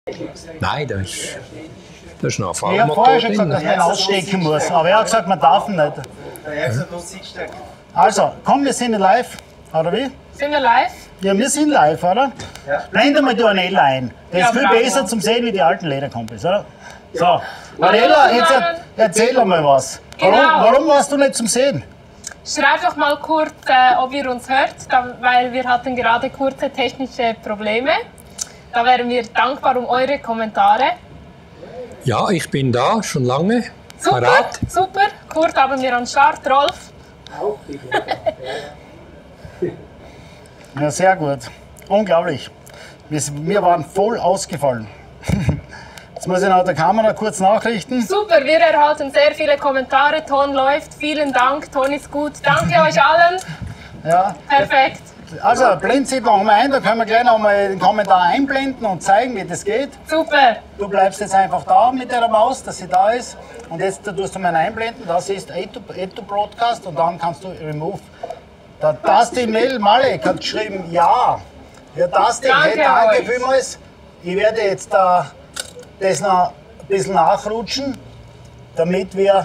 Nein, das ist noch ein Fall. Ich habe vorher schon gesagt, dass man ausstecken muss, aber er hat gesagt, man darf ihn nicht. Also, komm, wir sind live, oder wie? Sind wir live? Ja, wir sind live, oder? Ja. Blende mal Ornella ein. Der ist viel besser zum Sehen wie die alten Lederkumpels, oder? So, Ornella, jetzt erzähl mal was. Genau. Warum warst du nicht zum Sehen? Schreib doch mal kurz, ob ihr uns hört, weil wir hatten gerade kurze technische Probleme. Da wären wir dankbar um eure Kommentare. Ja, ich bin da, schon lange. Super, Parat. super. Kurt haben wir am Start, Rolf. Ja, sehr gut. Unglaublich. Wir waren voll ausgefallen. Jetzt muss ich nach der Kamera kurz nachrichten. Super, wir erhalten sehr viele Kommentare. Ton läuft. Vielen Dank, Ton ist gut. Danke euch allen. Ja. Perfekt. Also, blend sie noch mal ein, da können wir gleich noch mal den Kommentar einblenden und zeigen, wie das geht. Super. Du bleibst jetzt einfach da mit der Maus, dass sie da ist. Und jetzt tust du mal einblenden, das ist Add to Broadcast und dann kannst du Remove. Der Dustin Mel Malek hat geschrieben, ja. Ja, Dustin, danke vielmals. Ich werde jetzt das noch ein bisschen nachrutschen, damit wir,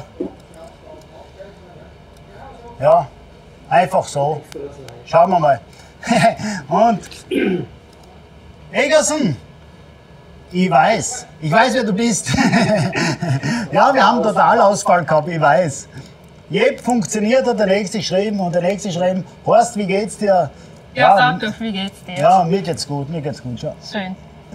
ja, einfach so. Schauen wir mal. Und Egerson, ich weiß, wer du bist. Ja, wir haben Totalausfall gehabt, ich weiß. Jeb funktioniert, hat der nächste geschrieben und der nächste geschrieben, Horst, wie geht's dir? Ja, sag doch, wie geht's dir? Ja, mir geht's gut, schon. Schön.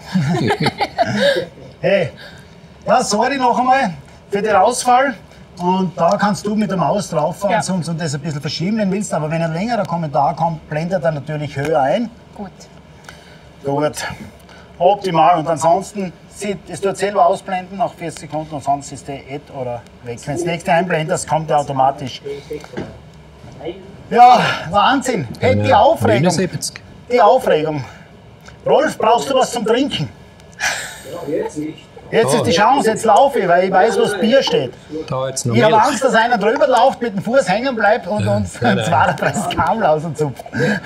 Hey, ja, sorry noch einmal für den Ausfall. Und da kannst du mit der Maus drauffahren und das ein bisschen verschieben, wenn du willst. Aber wenn ein längerer Kommentar kommt, blendet er natürlich höher ein. Gut. Gut. Optimal. Und ansonsten, es tut selber ausblenden nach 40 Sekunden und sonst ist der Add oder weg. Wenn das nächste einblendest, kommt er automatisch. Ja, Wahnsinn. Hey, die Aufregung. 79. Die Aufregung. Rolf, brauchst du was zum Trinken? Ja, jetzt nicht. Jetzt ist die Chance, jetzt laufe ich, weil ich weiß, wo das Bier steht. Da jetzt noch Ich habe Milch. Angst, dass einer drüber läuft, mit dem Fuß hängen bleibt und uns ein zweiter Preis Kamel aus und zupft.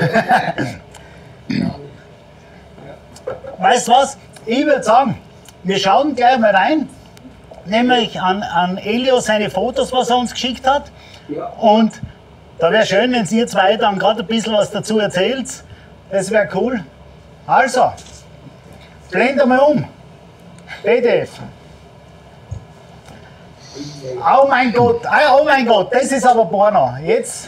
Weißt du was? Ich würde sagen, wir schauen gleich mal rein, nämlich an Elio seine Fotos, was er uns geschickt hat. Und da wäre schön, wenn ihr zwei dann gerade ein bisschen was dazu erzählt. Das wäre cool. Also, blend mal um. PDF. Oh mein Gott, das ist aber Porno. Jetzt.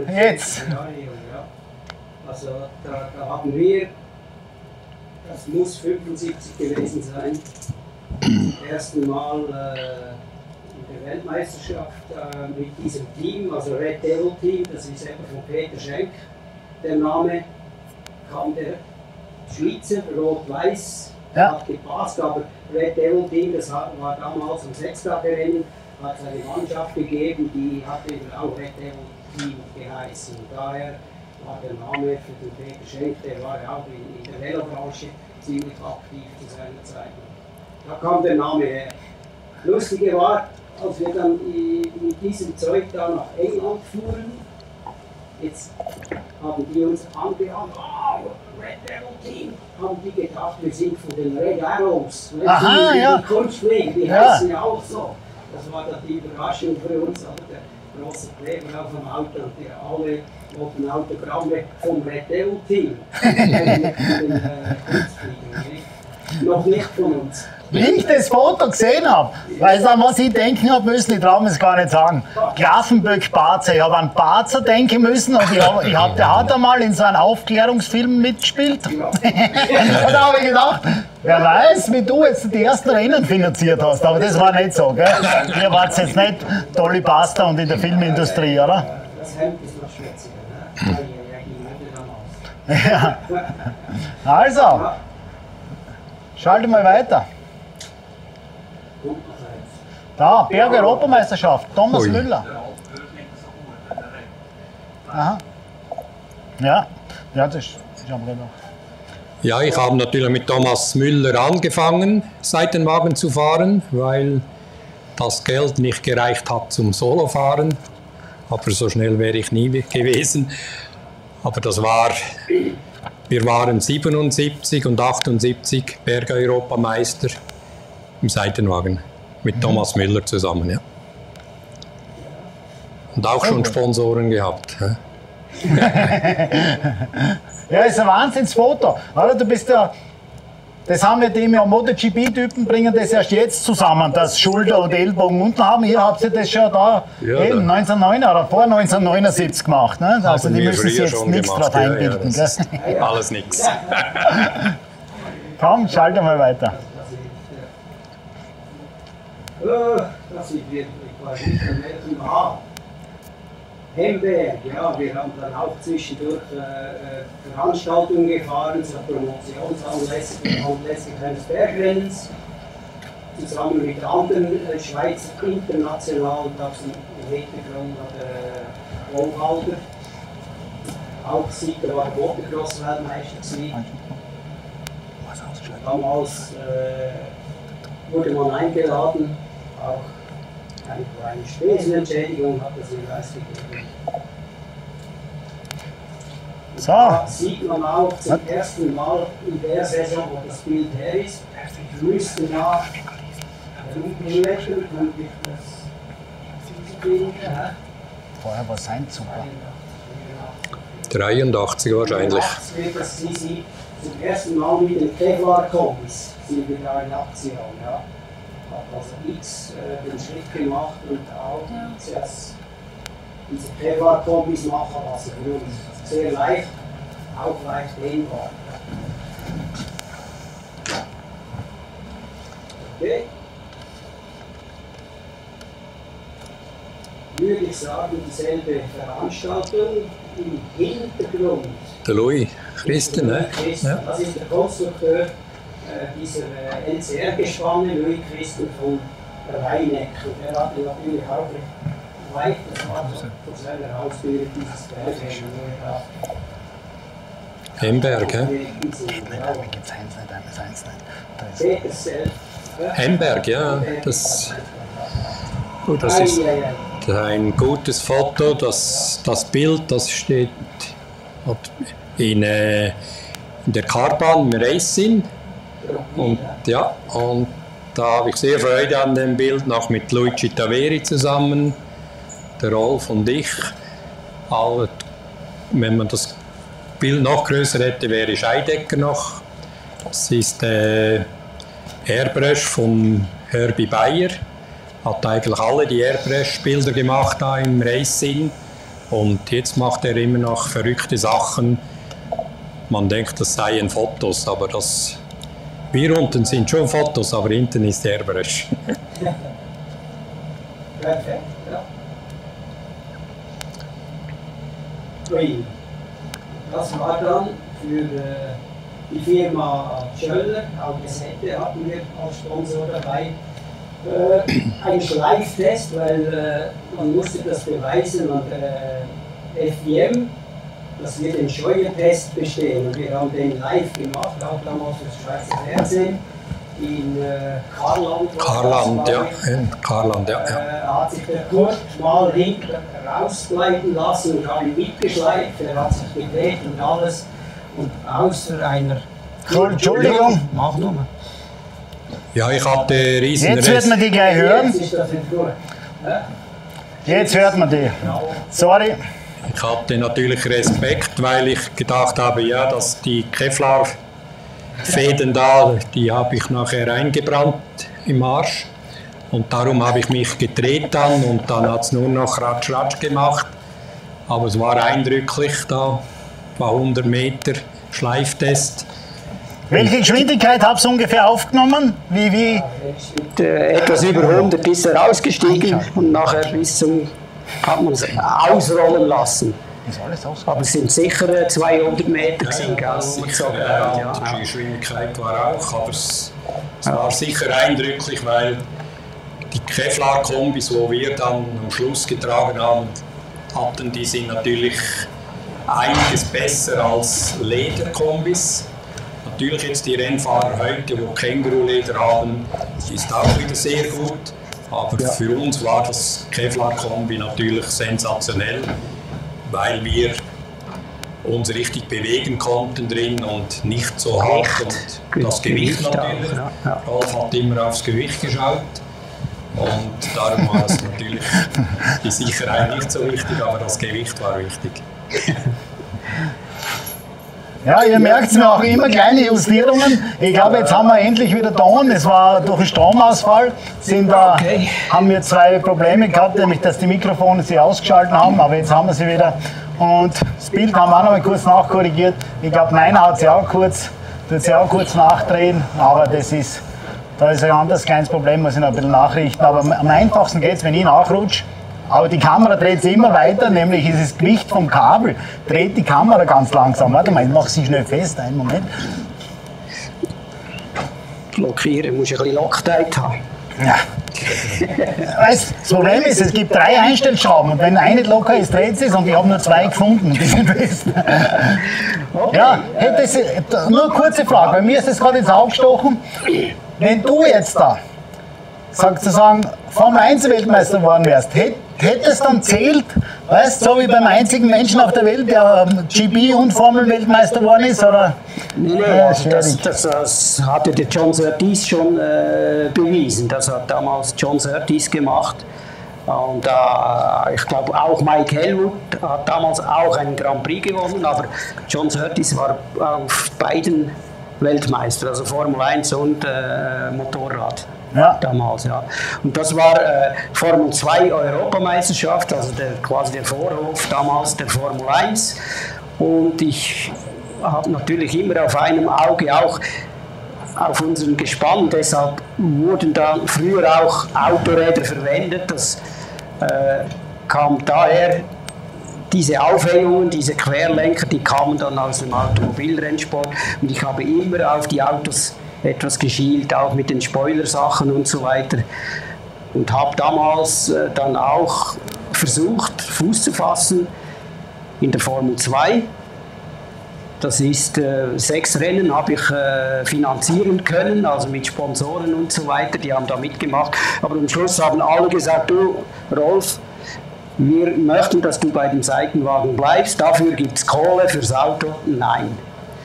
Also da haben wir, das muss 75 gewesen sein, zum ersten Mal in der Weltmeisterschaft mit diesem Team, also Red Devil Team, das ist etwa von Peter Schenk. Der Name kam der Schweizer, Rot-Weiß. Hat gepasst, aber Red Devil Team, das war damals im Sechstagerennen, hat es eine Mannschaft gegeben, die hat eben auch Red Devil Team geheißen. Und daher war der Name für den Peter Schenk, der war ja auch in der Velobranche ziemlich aktiv zu seiner Zeit. Da kam der Name her. Lustige war, als wir dann mit diesem Zeug da nach England fuhren, jetzt haben die uns angehauen, Red Devil Team, haben die gedacht, wir sind von den Red Arrows. Aha, die Kunstfliegen, die heißen ja auch so. Das war dann die Überraschung für uns, aber der große Kleber auf dem Auto, der alle wollten Autogramme vom Red Devil Team. Den Kunstfliegen, noch nicht von uns. Wie ich das Foto gesehen habe, weißt du, an was ich denken habe müssen, ich traue mir es gar nicht sagen. Grafenböck-Barzer. Ich habe an Barzer denken müssen und der hat einmal in so einem Aufklärungsfilm mitgespielt. Und da habe ich gedacht, wer weiß, wie du jetzt die ersten Rennen finanziert hast. Aber das war nicht so, gell? Ihr wart jetzt nicht Dolly Pasta und in der Filmindustrie, oder? Das Hemd ist noch schwitziger, ne? Ja. Also, schalte mal weiter. Da, Berg-Europameisterschaft, Thomas Müller. Aha. Ja, das ist aber noch. Ja, ich habe natürlich mit Thomas Müller angefangen, Seitenwagen zu fahren, weil das Geld nicht gereicht hat zum Solofahren. Aber so schnell wäre ich nie gewesen. Aber das war Wir waren 77 und 78 Bergeuropameister im Seitenwagen mit Thomas Müller zusammen. Ja. Und auch schon Sponsoren gehabt. Ja, ist ein Wahnsinnsfoto. Oder? Du bist ja, das haben wir dem ja MotoGP-Typen bringen das erst jetzt zusammen, dass Schulter und Ellbogen unten haben. Ihr habt ja das schon da eben 1909 oder vor 1979 gemacht. Ne? Also die müssen sich jetzt nichts drauf einbilden. Ja, alles nichts. Komm, schalte mal weiter. Das sieht wirklich Hemberg, ja, wir haben dann auch zwischendurch Veranstaltungen gefahren, so Promotionsanlässe eines Bergrennens, zusammen mit anderen Schweizer international, da im Hintergrund der Wohlhalter, auch Sieger war Motocross-Weltmeister gewesen. Damals wurde man eingeladen, auch eine kleine Spesenentschädigung hat das jeweils gegeben. So. Da sieht man auch zum ersten Mal in der Saison, wo das Bild her ist. Ich müsste nach herumschleppen, damit ich das finde. Vorher war sein super. 83 wahrscheinlich. Dass Sie zum ersten Mal mit den Kevlar-Kombis sind wir da in Aktion. Ja. Hat also X den Schritt gemacht und auch zuerst diese Kevlar-Kombis machen, also für uns sehr leicht, auch leicht dehnbar. Okay. Würde ich sagen, dieselbe Veranstaltung im Hintergrund. Der Louis Christen, ne? Ja. Das ist der Konstrukteur dieser NCR-Gespanne, Louis Christen von Rheineck. Und er hatte natürlich auch weit von seiner Ausbildung dieses Bergrennen. Hemberg, ja? Hemberg, ja. Das ist ein gutes Foto. Das Bild, das steht in der Karbahn im Racing. Und ja, und da habe ich sehr Freude an dem Bild, noch mit Luigi Taveri zusammen, der Rolf und ich. Aber wenn man das Bild noch größer hätte, wäre Scheidecker noch. Das ist Airbrush von Herbie Bayer. Hat eigentlich alle die Airbrush-Bilder gemacht da im Racing. Und jetzt macht er immer noch verrückte Sachen. Man denkt, das seien Fotos, aber wir unten sind schon Fotos, aber hinten ist Airbrush. Perfekt, ja. Ui. Das war dann für die Firma Schöller, auch Gesette hatten wir als Sponsor dabei. Ein Schleiftest, weil man musste das beweisen an der FIM, dass wir den Scheuertest bestehen. Und wir haben den live gemacht, auch damals für das Schweizer Fernsehen in Karland. Karland, ja. In Karland, ja. Hat sich der Kurt mal hinten rausgleiten lassen und habe ihn mitgeschleift. Er hat sich gedreht und alles. Und außer einer. Entschuldigung. Mach nur. Ja, ich hatte riesen Jetzt wird man die gleich hören. Jetzt ist das gut. Jetzt hört man die. Sorry. Ich hatte natürlich Respekt, weil ich gedacht habe, ja, dass die Kevlar-Fäden da, die habe ich nachher eingebrannt im Arsch. Und darum habe ich mich gedreht dann und dann hat es nur noch Ratsch Ratsch gemacht. Aber es war eindrücklich da, war 100 Meter Schleiftest. Welche Geschwindigkeit habt ihr ungefähr aufgenommen? Wie? Etwas über 100 ist er ausgestiegen und nachher hat man es ausrollen lassen. Aber es sind sicher 200 Meter gewesen, Ja, die Geschwindigkeit war auch, aber es war sicher eindrücklich, weil die Kevlar-Kombis, die wir dann am Schluss getragen hatten, die sind natürlich einiges besser als Lederkombis. Natürlich jetzt die Rennfahrer heute, die Känguruleder haben, ist auch wieder sehr gut. Aber für uns war das Kevlar-Kombi natürlich sensationell, weil wir uns richtig bewegen konnten drin und nicht so hart. Und das Gewicht natürlich. Rolf hat immer aufs Gewicht geschaut. Und darum war es natürlich die Sicherheit nicht so wichtig, aber das Gewicht war wichtig. Ja, ihr merkt es mir auch immer kleine Justierungen. Ich glaube, jetzt haben wir endlich wieder Ton. Es war durch den Stromausfall. Haben wir 2 Probleme gehabt, nämlich dass die Mikrofone sich ausgeschaltet haben, aber jetzt haben wir sie wieder. Und das Bild haben wir auch noch mal kurz nachkorrigiert. Ich glaube, meiner hat sie auch kurz nachdrehen, aber da ist ein anderes kleines Problem, muss ich noch ein bisschen nachrichten. Aber am einfachsten geht es, wenn ich nachrutsche. Aber die Kamera dreht sich immer weiter, nämlich ist das Gewicht vom Kabel, dreht die Kamera ganz langsam. Warte mal, ich mache sie schnell fest, einen Moment. Blockieren, muss ich ein bisschen Loctite haben. Ja. Das Problem ist, es gibt 3 Einstellschrauben und wenn eine locker ist, dreht sie es und ich habe nur 2 gefunden. Die sind fest. Okay. Ja, nur eine kurze Frage, bei mir ist das gerade ins Auge gestochen. Wenn du jetzt da, sozusagen, Formel 1 Weltmeister geworden wärst, hätte es dann zählt, weißt so wie beim einzigen Menschen auf der Welt, der GB und Formel Weltmeister geworden ist? Oder? Nee, also das hatte der John Surtees schon bewiesen. Das hat damals John Surtees gemacht. Und ich glaube auch Mike Hellwood hat damals auch einen Grand Prix gewonnen, aber John Surtees war auf beiden Weltmeister, also Formel 1 und Motorrad. Ja. Damals, ja. Und das war Formel 2 Europameisterschaft, also quasi der Vorhof damals der Formel 1. Und ich habe natürlich immer auf einem Auge auch auf unseren Gespann, deshalb wurden da früher auch Autoräder verwendet. Das kam daher, diese Aufhängungen, diese Querlenker, die kamen dann aus dem Automobilrennsport. Und ich habe immer auf die Autos etwas geschielt, auch mit den Spoilersachen und so weiter. Und habe damals dann auch versucht, Fuß zu fassen in der Formel 2. Das ist 6 Rennen habe ich finanzieren können, also mit Sponsoren und so weiter, die haben da mitgemacht. Aber am Schluss haben alle gesagt, du Rolf, wir möchten, dass du bei dem Seitenwagen bleibst, dafür gibt es Kohle fürs Auto. Nein.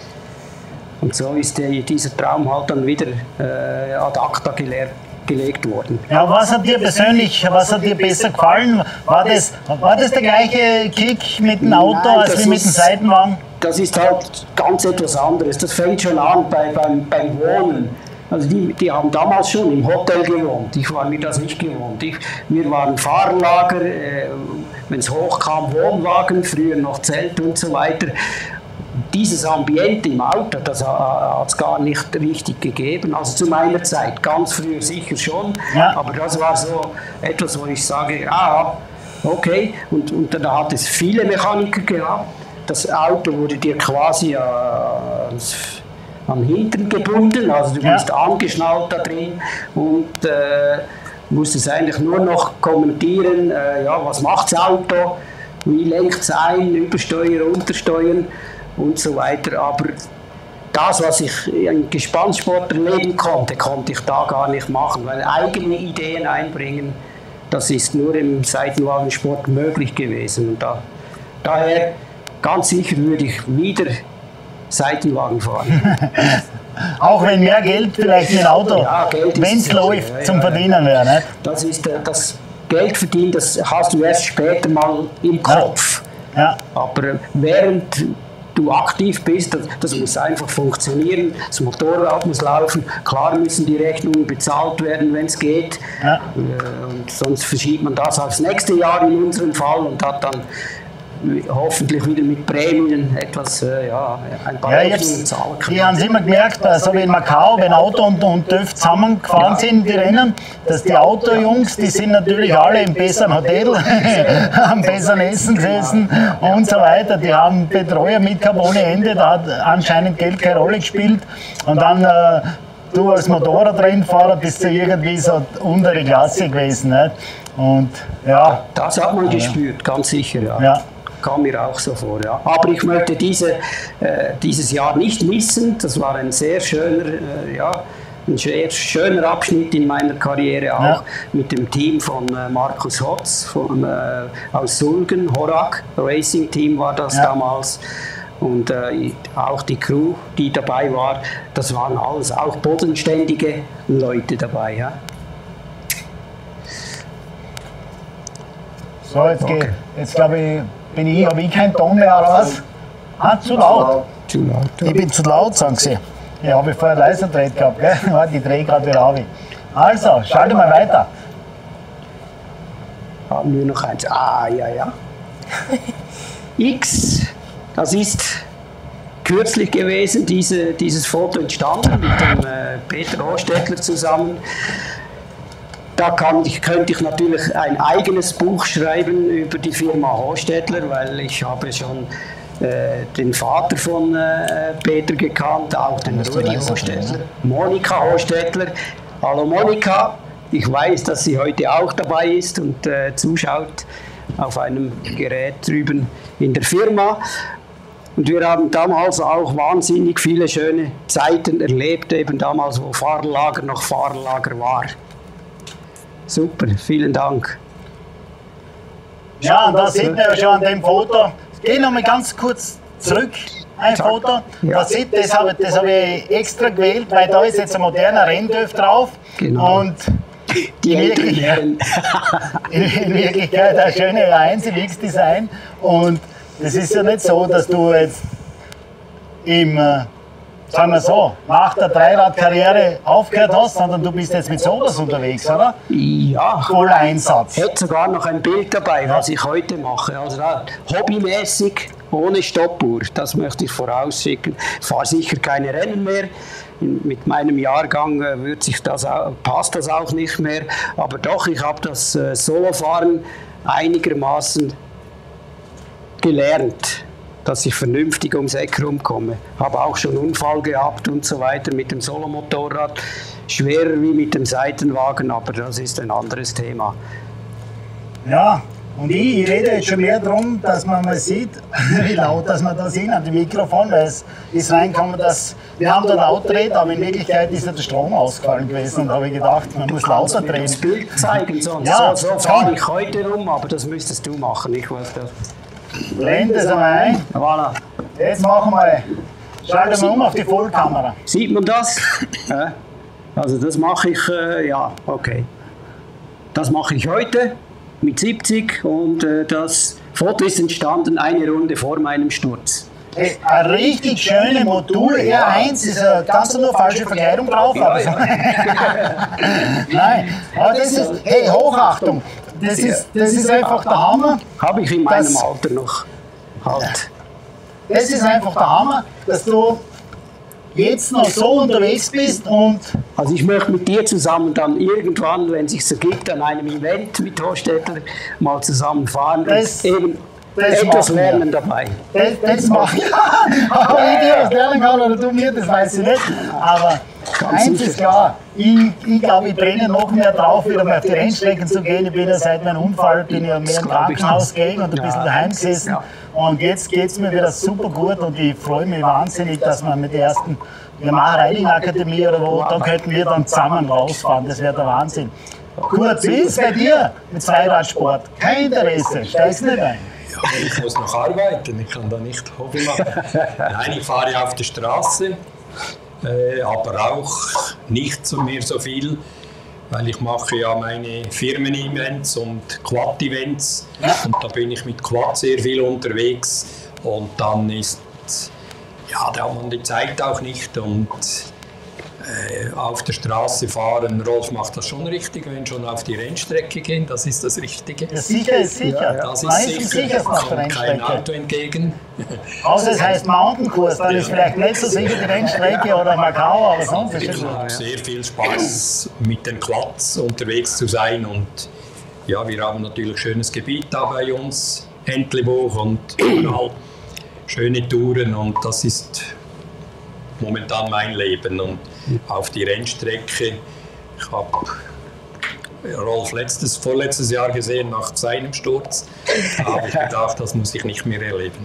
Und so ist dieser Traum halt dann wieder ad acta gelegt worden. Ja, was hat dir besser gefallen? War das der gleiche Kick mit dem Auto als wie mit dem Seitenwagen? Das ist halt ganz etwas anderes. Das fängt schon an beim Wohnen. Also die haben damals schon im Hotel gewohnt. Ich war mir das nicht gewohnt. Wir waren Fahrerlager, wenn es hochkam, Wohnwagen, früher noch Zelt und so weiter. Dieses Ambiente im Auto, das hat es gar nicht richtig gegeben, also zu meiner Zeit, ganz früher sicher schon, ja. Aber das war so etwas, wo ich sage, okay, und da hat es viele Mechaniker gehabt, das Auto wurde dir quasi an Hintern gebunden, also du bist angeschnallt da drin und musstest eigentlich nur noch kommentieren, was macht das Auto, wie lenkt es ein, übersteuern, untersteuern und so weiter, aber das, was ich im Gespannsport erleben konnte ich da gar nicht machen, weil eigene Ideen einbringen, das ist nur im Seitenwagensport möglich gewesen. Und daher ganz sicher würde ich wieder Seitenwagen fahren. Auch wenn mehr Geld vielleicht mit dem Auto, wenn es läuft, zum Verdienen wäre. Ne? Das ist das Geld verdienen, das hast du erst später mal im Kopf. Ja. Aber während du aktiv bist, das muss einfach funktionieren, das Motorrad muss laufen, klar müssen die Rechnungen bezahlt werden, wenn es geht, ja. Und sonst verschiebt man das aufs nächste Jahr in unserem Fall und hat dann hoffentlich wieder mit Prämien etwas, ein paar Rechnungen zahlen können. Die haben es immer gemerkt, so wie in Macau, wenn Auto und TÜV zusammengefahren sind, die Rennen, dass die Autojungs, die sind natürlich alle im besseren Hotel, am besseren Essen gesessen und so weiter. Die haben Betreuer mit gehabt ohne Ende, da hat anscheinend Geld keine Rolle gespielt. Und dann du als Motorradrennfahrer bist du irgendwie so untere Klasse gewesen. Nicht? Und, ja. Das hat man gespürt, ganz sicher. Ja. Kam mir auch so vor. Ja. Aber ich möchte dieses Jahr nicht missen. Das war ein sehr schöner, ein sehr schöner Abschnitt in meiner Karriere auch mit dem Team von Markus Hotz aus Sulgen, Horak Racing Team war das damals. Und auch die Crew, die dabei war, das waren alles auch bodenständige Leute dabei. Ja? So, jetzt glaube ich, habe ich keinen Ton mehr, oder was? Ah, zu laut. Zu laut. Ich bin zu laut, sagen sie. Ja, habe ich vorher leiser gedreht gehabt, gell? Warte, ich drehe gerade wieder auf. Also, schalte mal weiter. Haben wir noch eins? Ah, ja. X, das ist kürzlich gewesen, dieses Foto entstanden mit dem Peter Hostetler zusammen. Da könnte ich natürlich ein eigenes Buch schreiben über die Firma Hostetler, weil ich habe schon den Vater von Peter gekannt, auch den Rudi Hostetler, Monika Hostetler. Hallo Monika, ich weiß, dass sie heute auch dabei ist und zuschaut auf einem Gerät drüben in der Firma. Und wir haben damals auch wahnsinnig viele schöne Zeiten erlebt, eben damals, wo Fahrerlager noch Fahrerlager war. Super, vielen Dank. Ja, und da sieht man ja schon an dem Foto. Geh noch mal ganz kurz zurück, ein Foto. Ja. Das habe ich extra gewählt, weil da ist jetzt ein moderner Renndöf drauf. Genau. Und Die in älteren Wirklichkeit ein schönes 1 im X-Design. Und das ist ja nicht so, dass du jetzt sagen wir so, nach der Dreiradkarriere aufgehört hast, sondern du bist jetzt mit sowas unterwegs, oder? Ja. Voller Einsatz. Ich hätte sogar noch ein Bild dabei, was ich heute mache. Also hobbymäßig, ohne Stoppuhr. Das möchte ich vorausschicken. Ich fahre sicher keine Rennen mehr. Mit meinem Jahrgang passt das auch nicht mehr. Aber doch, ich habe das Solofahren einigermaßen gelernt, dass ich vernünftig ums Eck rumkomme. Habe auch schon einen Unfall gehabt und so weiter mit dem Solomotorrad. Schwerer wie mit dem Seitenwagen, aber das ist ein anderes Thema. Ja, und ich rede jetzt schon mehr darum, dass man mal sieht, wie laut dass wir da sind an dem Mikrofon, weil es ist reingekommen, dass wir haben da laut geredet, aber in Wirklichkeit ist ja der Strom ausgefallen gewesen und da habe ich gedacht, man muss lauter drehen. Das Bild zeigen, sonst Ja, so fahre ich heute rum, aber das müsstest du machen, ich weiß das. Blende es einmal ein. Voilà. Jetzt machen wir, schalten wir um auf die Vollkamera. Sieht man das? Ja. Also das mache ich, ja, okay. Das mache ich heute mit 70 und das Foto ist entstanden eine Runde vor meinem Sturz. Hey, eine richtig schöne Motor R1 ist ganz nur falsche Verkleidung drauf. Ja, Aber ja. Nein, aber das ist, hey, Hochachtung. Das ist einfach der Hammer. Habe ich in meinem Alter noch halt. Das ist einfach der Hammer, dass du jetzt noch so unterwegs bist und Also ich möchte mit dir zusammen dann irgendwann, wenn es sich so gibt, an einem Event mit Hostetler mal zusammen fahren Das- und eben das etwas machen wir. lernen dabei. das mache ich. Aber ich dir was lernen kann oder du mir, das weiß ich nicht. Aber eins sicher. ist klar, ich glaube, ich brenne noch mehr drauf, wieder mal auf die Rennstrecken zu gehen. Ich bin ja seit meinem Unfall mehr im glaub ich Krankenhaus nicht. gelegen und ein bisschen Ja. daheim gesessen. Ja. Und jetzt geht es mir wieder super gut und ich freue mich wahnsinnig, dass wir mit der ersten Yamaha Riding Akademie oder wo, da könnten wir dann zusammen rausfahren. Das wäre der Wahnsinn. Kurz, wie ist es bei dir mit Zweiradsport? Kein Interesse, steigst nicht ein. Ja, ich muss noch arbeiten, ich kann da nicht Hobby machen. Nein, ich fahre auf der Straße, aber auch nicht mehr so viel, weil ich mache ja meine Firmen-Events und Quad-Events und da bin ich mit Quad sehr viel unterwegs und dann ist, ja, da hat man die Zeit auch nicht und auf der Straße fahren, Rolf macht das schon richtig, wenn schon auf die Rennstrecke gehen, das ist das Richtige. Ja, sicher ist sicher. Das Meistens ist sicher sicher, nach der kommt kein Rennstrecke. Auto entgegen. Außer es heißt Mountain-Kurs, dann ist vielleicht nicht so sicher die Rennstrecke oder Macau, aber sonst ist es Ich schon. habe sehr viel Spaß mit den Quads unterwegs zu sein und ja, wir haben natürlich schönes Gebiet da bei uns, Entlebuch und überall schöne Touren und das ist momentan mein Leben und auf die Rennstrecke. Ich habe Rolf vorletztes Jahr gesehen nach seinem Sturz. Da habe ich gedacht, das muss ich nicht mehr erleben.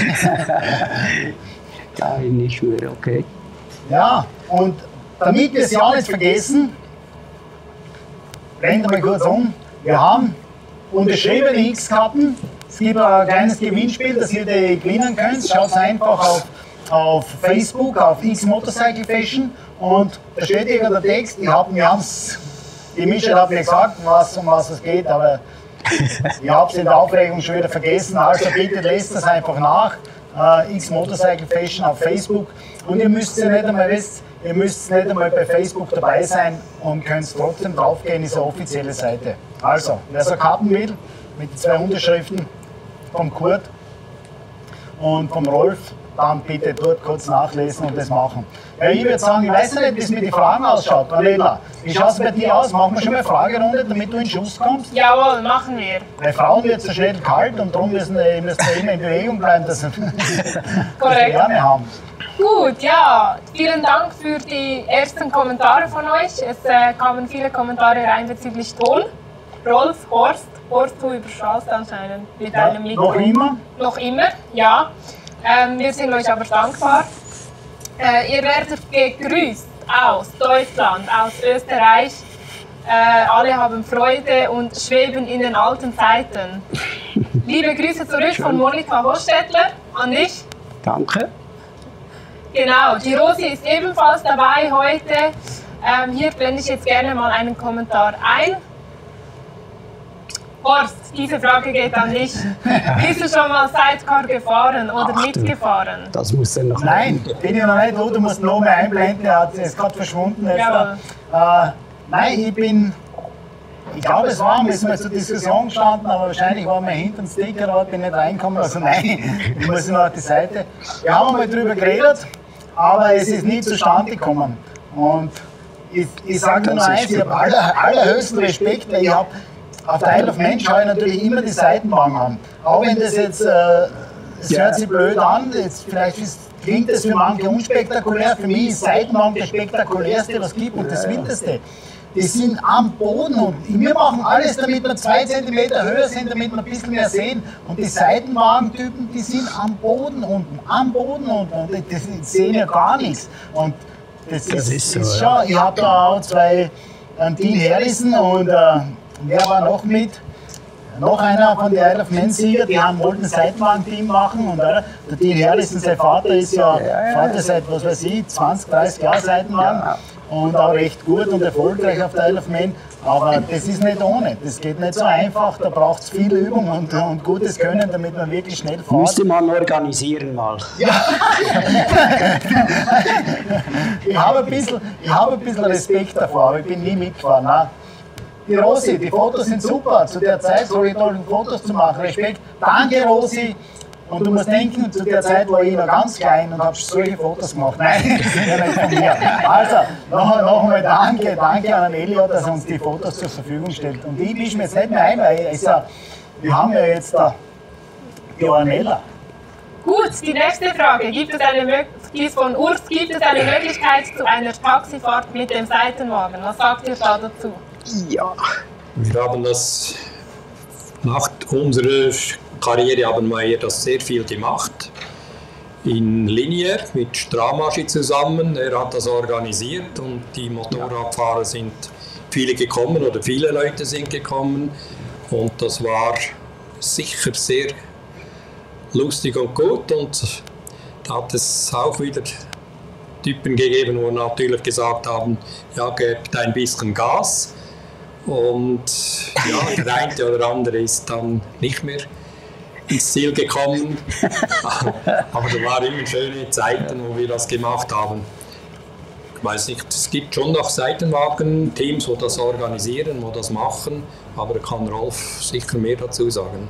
Nein, nicht mehr, okay. Ja, und damit wir es ja nicht vergessen, blenden wir kurz um, wir haben unterschriebene X-Karten, Es gibt ein kleines Gewinnspiel, das ihr gewinnen könnt. Schaut einfach auf Facebook, auf X Motorcycle Fashion und da steht irgendwo der Text. Die Michelle hat mir gesagt, um was es geht, aber ich habe es in der Aufregung schon wieder vergessen. Also bitte lest das einfach nach. X Motorcycle Fashion auf Facebook. Und ihr müsst ja nicht einmal bei Facebook dabei sein und könnt trotzdem draufgehen, ist eine offizielle Seite. Also, wer so Karten will, mit den 2 Unterschriften vom Kurt und vom Rolf, dann bitte dort kurz nachlesen und das machen. Ja, ich würde sagen, ich weiß nicht, wie es mit den Fragen ausschaut. Vanilla, wie schaut es bei dir aus? Machen wir schon mal eine Fragerunde, damit du in Schuss kommst? Jawohl, machen wir. Bei Frauen wird es so schnell kalt und darum müssen wir immer in Bewegung bleiben, dass wir Korrekt. Wärme haben. Gut, ja, vielen Dank für die ersten Kommentare von euch. Es kamen viele Kommentare rein bezüglich Ton. Rolf, Horst, du überstrahlst anscheinend mit deinem Mikro. Noch immer? Noch immer, ja. Wir sind euch aber dankbar. Ihr werdet gegrüßt aus Deutschland, aus Österreich. Alle haben Freude und schweben in den alten Zeiten. Liebe Grüße zurück von Monika Hostetler an dich. Danke. Genau, die Rosi ist ebenfalls dabei heute. Hier blende ich jetzt gerne mal einen Kommentar ein. Horst, diese Frage geht an dich. Bist du schon mal Sidecar gefahren oder mitgefahren? Das muss er noch. Nein, bin ich noch nicht. Du musst noch mehr einblenden, er ist gerade verschwunden. Nein, ich glaube, es war mal zur Diskussion gestanden, aber wahrscheinlich war mir hinter dem Sticker, aber ich bin nicht reingekommen. Also nein, ich muss noch auf die Seite. Wir haben mal darüber geredet, aber es ist nie zustande gekommen. Und ich sage nur eins, ich habe allerhöchsten Respekt, weil ich habe auf der Isle of Man schaue ich natürlich immer die Seitenwagen an. Auch wenn das jetzt, es hört sich blöd an, jetzt vielleicht klingt das für manche unspektakulär, für mich ist Seitenwagen das spektakulärste, was es gibt und das Wildeste. Die sind am Boden und wir machen alles, damit wir 2 cm höher sind, damit wir ein bisschen mehr sehen. Und die Seitenwagentypen, die sind am Boden unten, und die sehen ja gar nichts. Und das ist so, schon, ich habe da auch 2, Dean Harrison und wer war noch mit? Noch einer von den Isle of Man Sieger, die wollten ein Seitenwagen-Team machen. Und der Dean Harrison, sein Vater ist Vater seit, was weiß ich, 20, 30 Jahren Seitenwagen. Ja. Und auch recht gut und erfolgreich auf der Isle of Man. Aber das ist nicht ohne, das geht nicht so einfach, da braucht es viel Übung und gutes Können, damit man wirklich schnell fährt. Müsste man organisieren mal. Ja. ich habe ein bisschen Respekt davor, aber ich bin nie mitgefahren. Nein. Die Rosi, die Fotos sind super, zu der Zeit so tolle Fotos zu machen, Respekt. Danke Rosi. Und du musst denken, zu der Zeit war ich noch ganz klein und habe solche Fotos gemacht. Nein, nicht von mir. Also, noch einmal danke an Elliot, dass er uns die Fotos zur Verfügung stellt. Und ich mische mir jetzt nicht mehr ein, weil wir haben ja jetzt die Ornella. Gut, die nächste Frage. Die ist von Urs. Gibt es eine Möglichkeit zu einer Taxifahrt mit dem Seitenwagen? Was sagt ihr da dazu? Ja. Wir haben das nach unserer Karriere haben wir das sehr viel gemacht. In Linie mit Stramaschi zusammen. Er hat das organisiert und die Motorradfahrer sind viele gekommen oder viele Leute sind gekommen. Und das war sicher sehr lustig und gut. Und da hat es auch wieder Typen gegeben, wo natürlich gesagt haben, ja, gebt ein bisschen Gas. Und ja, der eine oder andere ist dann nicht mehr ins Ziel gekommen. Aber da waren immer schöne Zeiten, wo wir das gemacht haben. Ich weiß nicht, es gibt schon noch Seitenwagen-Teams, die das organisieren, die das machen, aber da kann Rolf sicher mehr dazu sagen.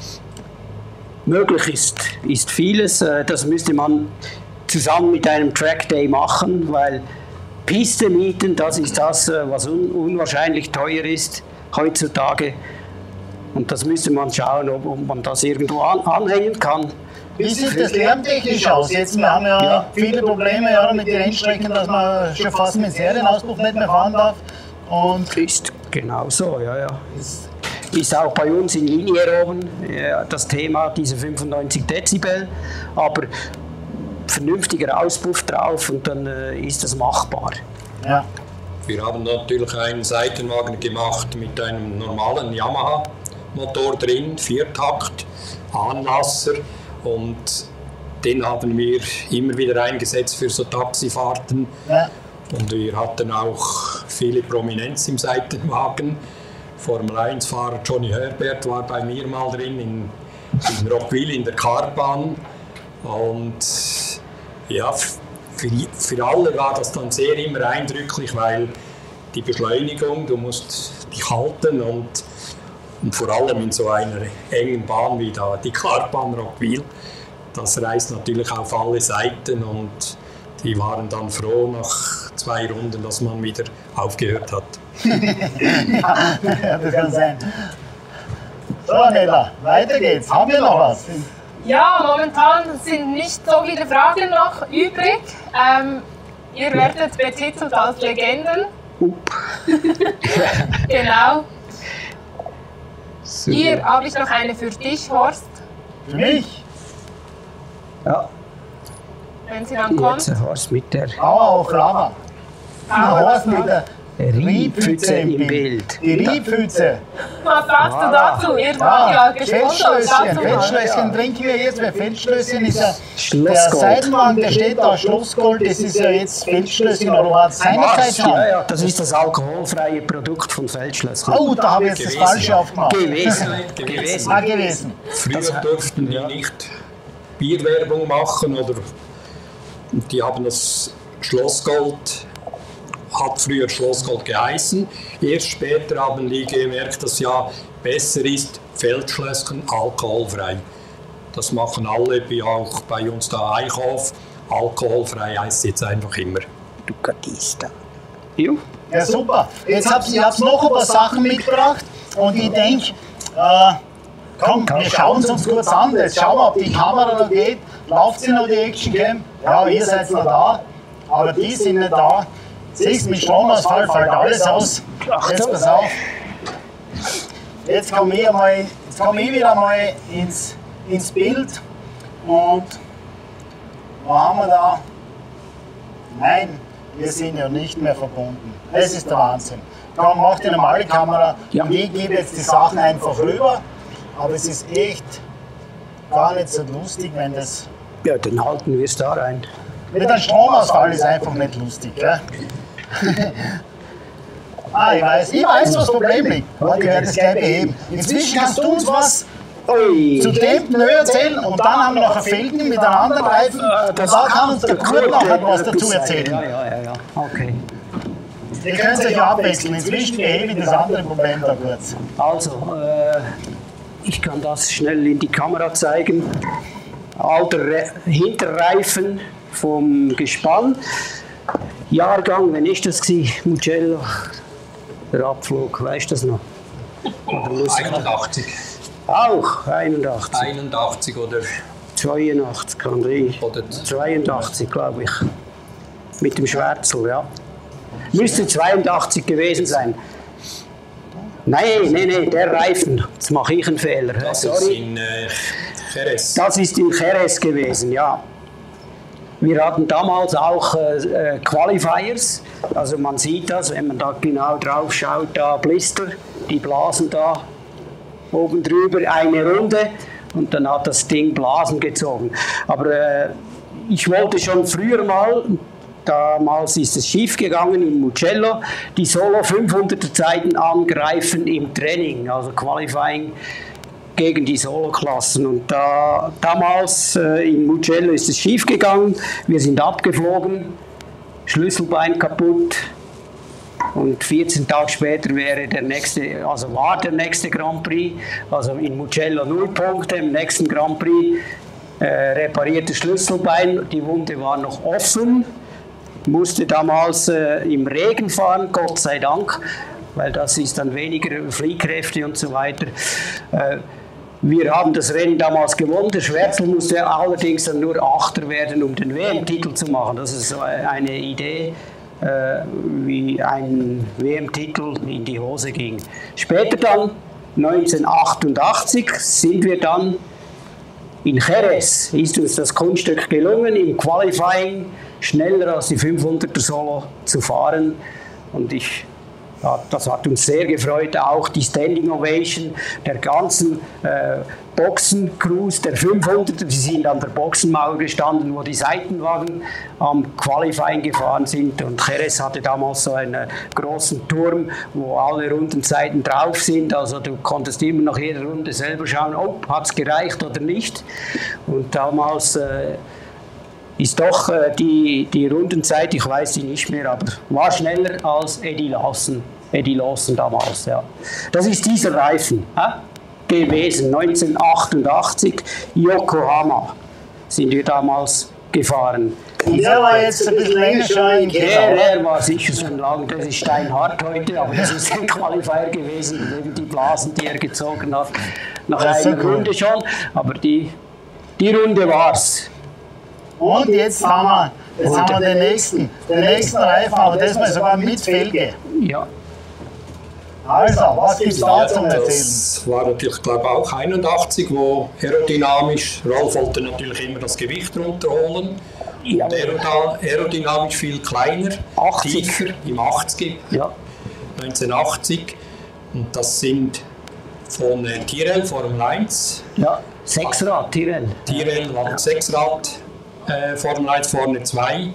Möglich ist vieles, das müsste man zusammen mit einem Track Day machen, weil Piste mieten, das ist das, was unwahrscheinlich teuer ist heutzutage. Und das müsste man schauen, ob man das irgendwo anhängen kann. Wie sieht das lärmtechnisch aus? Jetzt, wir haben ja viele Probleme mit den Rennstrecken, dass man schon fast mit Serienauspuff nicht mehr fahren darf. Und ist genau so, ja. Ist auch bei uns in Linie oben das Thema, diese 95 Dezibel. Aber vernünftiger Auspuff drauf und dann ist das machbar. Ja. Wir haben natürlich einen Seitenwagen gemacht mit einem normalen Yamaha Motor drin, Viertakt, Anlasser, und den haben wir immer wieder eingesetzt für so Taxifahrten. Ja. Und wir hatten auch viele Prominenz im Seitenwagen. Formel-1-Fahrer Johnny Herbert war bei mir mal drin in Roggwil in der Kartbahn. Und ja, für alle war das dann sehr immer eindrücklich, weil die Beschleunigung, du musst dich halten und vor allem in so einer engen Bahn wie da die Kartbahn Roggwil, das reißt natürlich auf alle Seiten, und die waren dann froh nach 2 Runden, dass man wieder aufgehört hat. Ja, das kann sein. So, Nella, weiter geht's. Haben wir noch was? Ja, momentan sind nicht so viele Fragen noch übrig. Ihr werdet betitelt als Legenden. Genau. Hier habe ich noch eine für dich, Horst. Für mich? Ja, Wenn sie dann kommt. jetzt Horst mit der Auf Lava. Horst mit der Riebpfütze im Bild. Die Riebpfütze. Was sagst du dazu? Ihr wart ja gesponsert. Feldschlösschen trinken wir jetzt, weil Feldschlösschen ist ja der Schlossgold. Seitenwagen, der steht da, Schlossgold, das ist ja jetzt Feldschlösschen, oder war es seinerzeit schon? Ja, ja, das ist das alkoholfreie Produkt von Feldschlösschen. Oh, da habe ich jetzt das Falsche aufgemacht. Gewesen. Ah, gewesen. Früher durften die nicht Bierwerbung machen, oder die haben das Schlossgold, hat früher Schlossgold geheißen. Erst später haben die gemerkt, dass ja besser ist, Feldschlösschen alkoholfrei. Das machen alle, wie auch bei uns da Eichhof. Alkoholfrei heißt jetzt einfach immer. Ducatista. Jo. Ja, super. Jetzt habt ihr noch ein paar Sachen mitgebracht und ich denke, komm, wir schauen es uns kurz an. Jetzt schauen wir, ob die Kamera noch geht. Läuft sie noch, die Actioncam? Ja, ihr seid noch da, aber die sind nicht da. Siehst du, mit Stromausfall fällt alles aus. Jetzt pass auf. Jetzt komme ich wieder mal ins Bild. Und wo haben wir da? Nein, wir sind ja nicht mehr verbunden. Das ist der Wahnsinn. Komm, mach die normale Kamera und ich gebe jetzt die Sachen einfach rüber. Aber es ist echt gar nicht so lustig, wenn das... Ja, dann halten wir es da rein. Mit einem Stromausfall ist einfach nicht lustig, gell? Ich weiß, was das Problem liegt. Ich werde das gleich beheben. Inzwischen kannst du uns was zu dem Pneu erzählen und dann haben wir noch ein Felgen mit einem anderen Reifen und da kann uns der Kurt noch etwas dazu erzählen. Ja. Okay. Ihr könnt euch ja abwechseln. Inzwischen behebe ich das andere Problem da kurz. Also, ich kann das schnell in die Kamera zeigen. Alter Hinterreifen vom Gespann. Jahrgang, wenn ist das gewesen? Mugello, der Abflug, weißt du das noch? 81. Auch 81. 81 oder 82 kann ich. Oder 82, glaube ich. Mit dem Schwärzel, ja. Müsste 82 gewesen sein. Nein, der Reifen. Jetzt mache ich einen Fehler. das ist in Jerez. Das ist in Jerez gewesen, ja. Wir hatten damals auch Qualifiers, also man sieht das, wenn man da genau drauf schaut, da Blister, die blasen da oben drüber eine Runde und dann hat das Ding Blasen gezogen. Aber ich wollte schon früher mal, damals ist es schief gegangen in Mugello, die Solo 500er Zeiten angreifen im Training, also Qualifying gegen die Solo-Klassen. Und damals in Mugello ist es schief gegangen. Wir sind abgeflogen, Schlüsselbein kaputt. Und 14 Tage später war der nächste Grand Prix. Also in Mugello 0 Punkte, im nächsten Grand Prix repariertes Schlüsselbein. Die Wunde war noch offen. Musste damals im Regen fahren, Gott sei Dank, weil das ist dann weniger Fliehkräfte und so weiter. Wir haben das Rennen damals gewonnen. Der Schwärzel musste allerdings dann nur Achter werden, um den WM-Titel zu machen. Das ist so eine Idee, wie ein WM-Titel in die Hose ging. Später dann, 1988, sind wir dann in Jerez. Ist uns das Kunststück gelungen, im Qualifying schneller als die 500er Solo zu fahren. Und ich Das hat uns sehr gefreut, auch die Standing Ovation der ganzen Boxencrews, der 500, die sind an der Boxenmauer gestanden, wo die Seitenwagen am Qualifying gefahren sind, und Jerez hatte damals so einen großen Turm, wo alle Rundenzeiten drauf sind, also du konntest immer nach jeder Runde selber schauen, ob hat es gereicht oder nicht, und damals ist doch die Rundenzeit, ich weiß sie nicht mehr, aber war schneller als Eddie Lawson damals. Ja. Das ist dieser Reifen gewesen, 1988, Yokohama sind wir damals gefahren. Der war jetzt ein bisschen länger schon in Keller. Der war sicher schon lang, das ist steinhart heute, aber das ist ein Qualifier gewesen, wegen die Blasen, die er gezogen hat, nach einer Runde schon, aber die Runde war's. Und jetzt haben wir den nächsten Reifen, aber das mal sogar mit Felge. Ja. Also, was gibt es da zum Erzählen? Das war natürlich, glaube ich, auch 81, wo aerodynamisch, Rolf wollte natürlich immer das Gewicht runterholen. Ja. Und aerodynamisch viel kleiner, 80. tiefer, im 80er, Ja. 1980. Und das sind von Tyrrell, Formel 1. Ja, Sechsrad, Tyrrell. Tyrrell war 6-Rad, Formel 1 vorne 2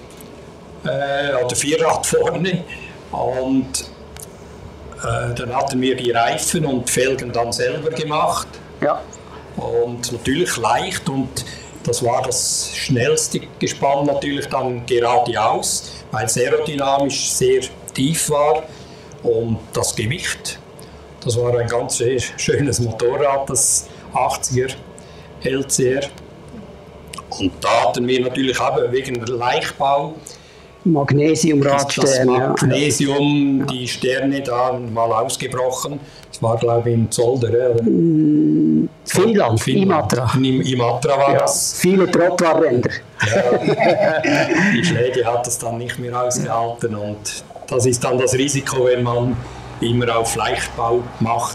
oder 4-Rad vorne. Und dann hatten wir die Reifen und Felgen dann selber gemacht. Ja. Und natürlich leicht, und das war das schnellste Gespann natürlich dann geradeaus, weil es aerodynamisch sehr tief war, und das Gewicht, das war ein ganz sehr schönes Motorrad, das 80er LCR. Und da hatten wir natürlich auch wegen der Leichtbau Magnesiumradsterne. das Magnesium, die Sterne da mal ausgebrochen. Das war, glaube ich, in Zolder. Oder? Finnland, Imatra. In Imatra war das. Viele Trottoirränder. Ja. Die Schläge hat das dann nicht mehr ausgehalten, und das ist dann das Risiko, wenn man immer auf Leichtbau macht.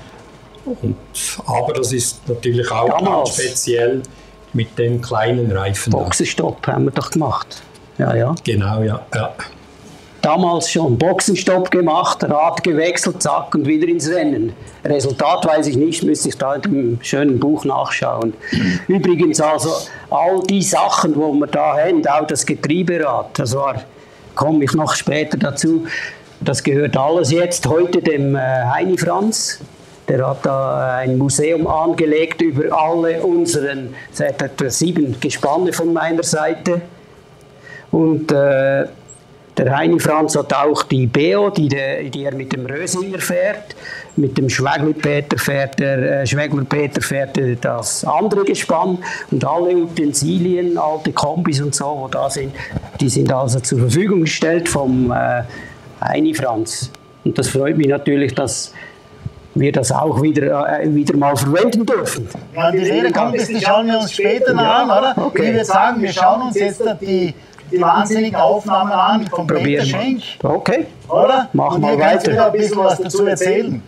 Aber das ist natürlich auch Damals. ganz speziell mit den kleinen Reifen. Boxenstopp haben wir doch gemacht. Ja, ja. Genau, ja. Damals schon Boxenstopp gemacht, Rad gewechselt, zack, und wieder ins Rennen. Resultat weiß ich nicht, müsste ich da in dem schönen Buch nachschauen. Übrigens also all die Sachen, wo wir da haben, auch das Getrieberad, das war, komme ich noch später dazu, das gehört alles jetzt heute dem Heini Franz. Der hat da ein Museum angelegt über alle unseren, seit etwa 7 Gespanne von meiner Seite. Und der Heini Franz hat auch die Beo, die er mit dem Rösinger fährt. Mit dem Schwegler-Peter fährt das andere Gespann. Und alle Utensilien, alte Kombis und so, wo da sind, die sind also zur Verfügung gestellt vom Heini Franz. Und das freut mich natürlich, dass wir das auch wieder mal verwenden dürfen. Ja, die Rede kommt, die schauen wir uns später noch an, oder? Okay. Ich würde sagen, wir schauen uns jetzt die wahnsinnigen Aufnahmen an von Peter Schenk. Okay. Oder? Mach und mal ihr könnt weiter. wieder ein bisschen was dazu erzählen.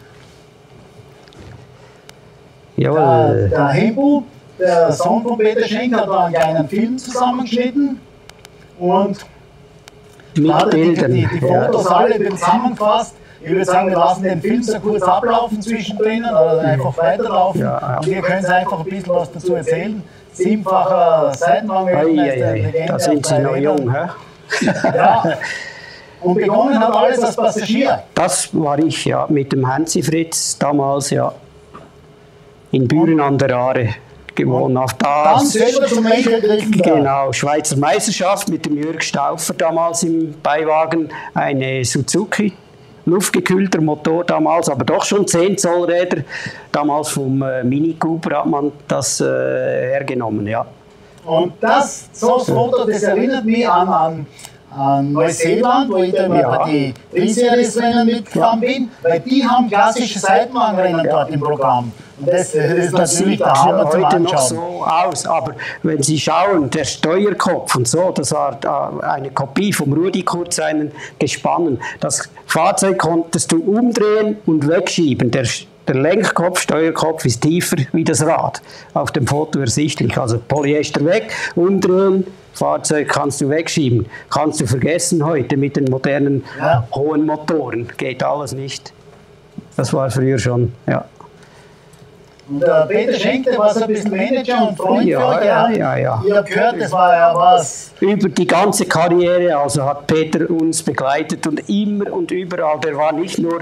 Jawohl. Der Hembu, der Sohn von Peter Schenk, hat da einen kleinen Film zusammengeschnitten und Mit hat Bildern. die Fotos alle ein bisschen zusammengefasst. Ich würde sagen, wir lassen den Film so kurz ablaufen zwischendrin oder einfach weiterlaufen. Ja. Und ihr könnt einfach ein bisschen was dazu erzählen. 7-facher Seitenwagen-Weltmeister. Da sind Sie noch jung, hä? Ja. Und begonnen hat alles als Passagier. Das war ich, ja, mit dem Hansi Fritz damals, ja. In Büren an der Aare gewonnen. Auf Dann das, selber zum Lenker gegriffen. genau, Schweizer Meisterschaft mit dem Jürg Stauffer damals im Beiwagen. Eine Suzuki, luftgekühlter Motor damals, aber doch schon 10 Zoll Räder. Damals vom Mini Cooper hat man das hergenommen, ja. Und das Foto, das erinnert mich an Neuseeland, wo ich dann bei die Pre-Series-Rennen mitgefahren bin, weil die haben klassische Seitenwagenrennen dort im Programm. Und das ist natürlich der Hammer zum heute noch Anschauen. so aus, aber wenn Sie schauen, der Steuerkopf und so, das war eine Kopie vom Rudi Kurz, einen Gespannen. Das Fahrzeug konntest du umdrehen und wegschieben. Der Der Lenkkopf, Steuerkopf ist tiefer wie das Rad. Auf dem Foto ersichtlich. Also Polyester weg, umdrehen, Fahrzeug kannst du wegschieben. Kannst du vergessen heute mit den modernen hohen Motoren. Geht alles nicht. Das war früher schon, ja. Und Peter Schenk, der war so ein bisschen Manager und Freund für euch. Ja. Ich habe gehört, das war ja was. Über die ganze Karriere, also hat Peter uns begleitet und immer und überall. Der war nicht nur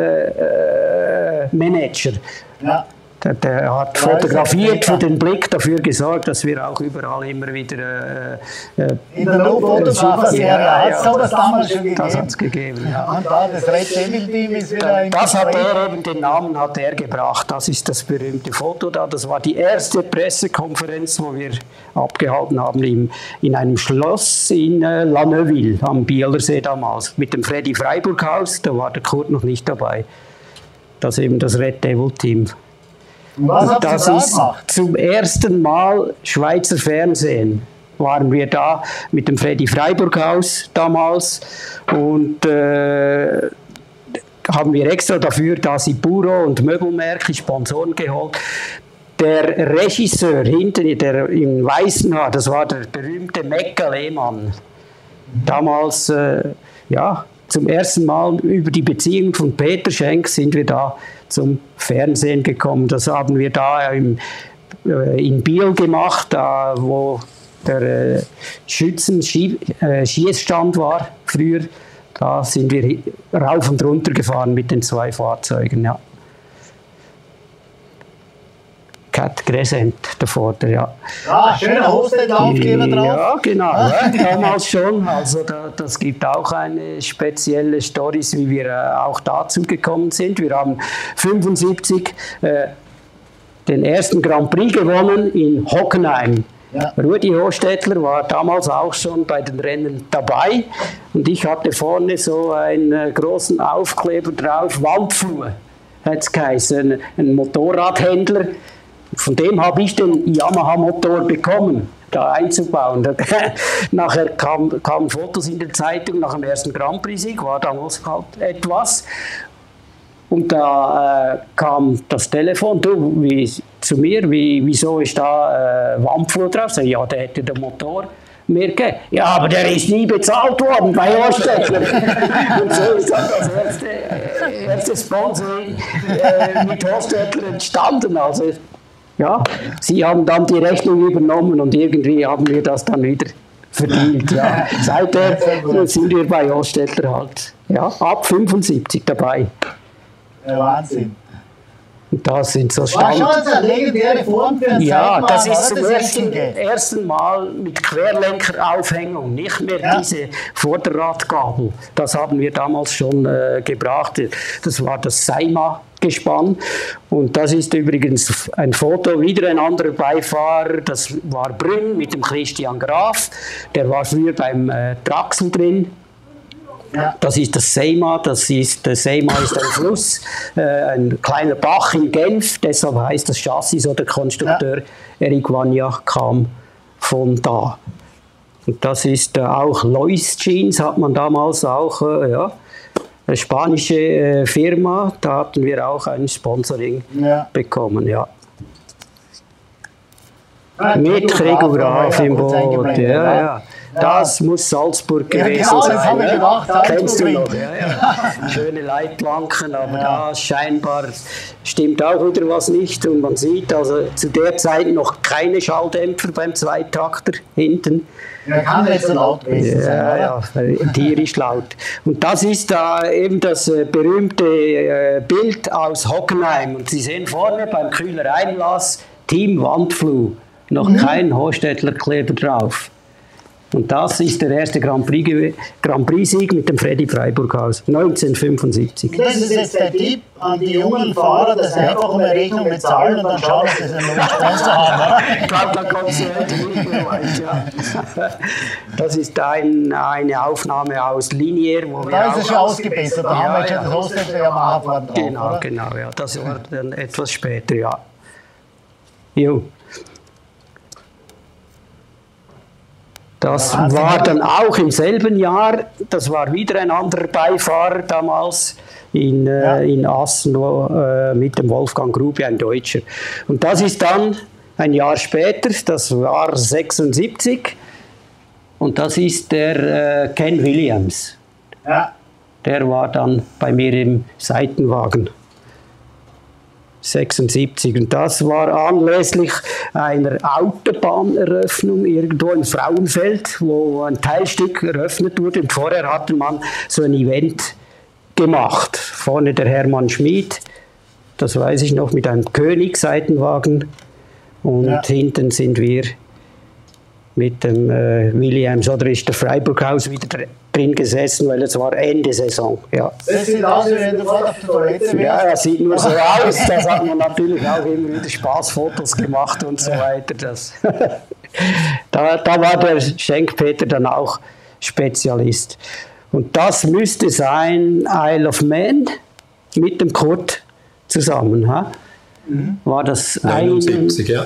Manager. Ja. Der hat fotografiert, für den Blick dafür gesorgt, dass wir auch überall immer wieder in der No-Fotografer-Serie hat es sowas damals schon gegeben. Das hat es gegeben, ja. Und da das Red Devil-Team ist wieder das hat er eben, den Namen hat er gebracht. Das ist das berühmte Foto da. Das war die erste Pressekonferenz, wo wir abgehalten haben in einem Schloss in La Neuville am Bielersee damals. Mit dem Freddy Freiburg-Haus, da war der Kurt noch nicht dabei. Das ist eben das Red Devil-Team. Was habt ihr da gemacht? Zum ersten Mal Schweizer Fernsehen waren wir da mit dem Freddy Freiburg-Haus damals und haben wir extra dafür da Sipuro und Möbelmärkte Sponsoren geholt. Der Regisseur hinten, der im Weißen Haar, das war der berühmte Mecca Lehmann. Damals, zum ersten Mal über die Beziehung von Peter Schenk sind wir da zum Fernsehen gekommen. Das haben wir da in Biel gemacht, da wo der Schießstand war früher. Da sind wir rauf und runter gefahren mit den 2 Fahrzeugen. Ja. Cat Crescent davor, ja. Ah, schöner Hosted-Aufkleber drauf. Ja, genau. Damals schon. Also das gibt auch eine spezielle Stories, wie wir auch dazu gekommen sind. Wir haben 1975 den ersten Grand Prix gewonnen in Hockenheim. Ja. Rudi Hostetler war damals auch schon bei den Rennen dabei und ich hatte vorne so einen großen Aufkleber drauf, Wandflur hat es geheißen, ein Motorradhändler. Von dem habe ich den Yamaha-Motor bekommen, da einzubauen. Nachher kamen Fotos in der Zeitung nach dem ersten Grand Prix-Sieg, war damals halt etwas. Und da kam das Telefon, zu mir, wieso ist da Wandflur drauf? So, ja, der hätte den Motor mir gegeben. Ja, aber der ist nie bezahlt worden bei Hostetler. Und so ist das erste Sponsoring mit Hostetler entstanden. Also, ja, sie haben dann die Rechnung übernommen und irgendwie haben wir das dann wieder verdient. Ja. Seitdem sind wir bei Hostetler halt ab 75 dabei. Ja, Wahnsinn. Und das sind so War schon eine legendäre Form für einen Zeitmann, das ist zum das ersten Mal mit Querlenkeraufhängung, nicht mehr diese Vorderradgabel. Das haben wir damals schon gebracht. Das war das Seima-Gespann. Und das ist übrigens ein Foto, wieder ein anderer Beifahrer, das war Brünn mit dem Christian Graf. Der war früher beim Traxel drin. Ja. Das ist das Seima, der Seima ist ein Fluss, ein kleiner Bach in Genf, deshalb heißt das Chassis, so der Konstrukteur Eric Vania kam von da. Und das ist auch Lois Jeans, hat man damals auch, eine spanische Firma, da hatten wir auch ein Sponsoring bekommen, ja. Mit Regograf im Boot, ja. Das muss Salzburg gewesen sein. Das habe ich gedacht. Kennst du noch? Ja. Schöne Leitplanken, aber da scheinbar stimmt auch wieder was nicht. Und man sieht also zu der Zeit noch keine Schalldämpfer beim Zweitakter hinten. Ja, kann nicht so laut gewesen sein, ja, tierisch laut. Und das ist da eben das berühmte Bild aus Hockenheim. Und Sie sehen vorne beim Kühler Einlass Team Wandfluh. Noch kein Hostetler-Kleber drauf. Und das ist der erste Grand Prix-Sieg mit dem Freddy Freiburg-Haus, 1975. Das ist jetzt der Tipp an die jungen Fahrer, dass sie einfach eine Rechnung bezahlen und dann schauen, dass sie einen neuen Sponsor haben. Ich glaube, da kommt sie heute nicht mehr weit. Ja. Das ist eine Aufnahme aus Linear. Wo da ist es schon ausgebessert, da haben wir schon das Hostetler Yamaha vorne drauf. Genau, ja. Das war dann etwas später, ja. Jo. Das war dann auch im selben Jahr, das war wieder ein anderer Beifahrer damals in Assen mit dem Wolfgang Grube, ein Deutscher. Und das ist dann ein Jahr später, das war 76, und das ist der Ken Williams. Ja. Der war dann bei mir im Seitenwagen. 76. Und das war anlässlich einer Autobahneröffnung irgendwo in Frauenfeld, wo ein Teilstück eröffnet wurde. Und vorher hatte man so ein Event gemacht. Vorne der Hermann Schmid, das weiß ich noch, mit einem König-Seitenwagen. Und hinten sind wir mit dem Williams, oder ist der Freiburghaus wieder drin gesessen, weil es war Ende Saison. Ja. Das sieht aus, wie wenn du gerade auf der Toilette wärst. Ja, er sieht nur so aus. Das hat man natürlich auch immer wieder Spaßfotos gemacht und so weiter. Da war der Schenkpeter dann auch Spezialist. Und das müsste sein Isle of Man mit dem Kurt zusammen. War das 79, ja.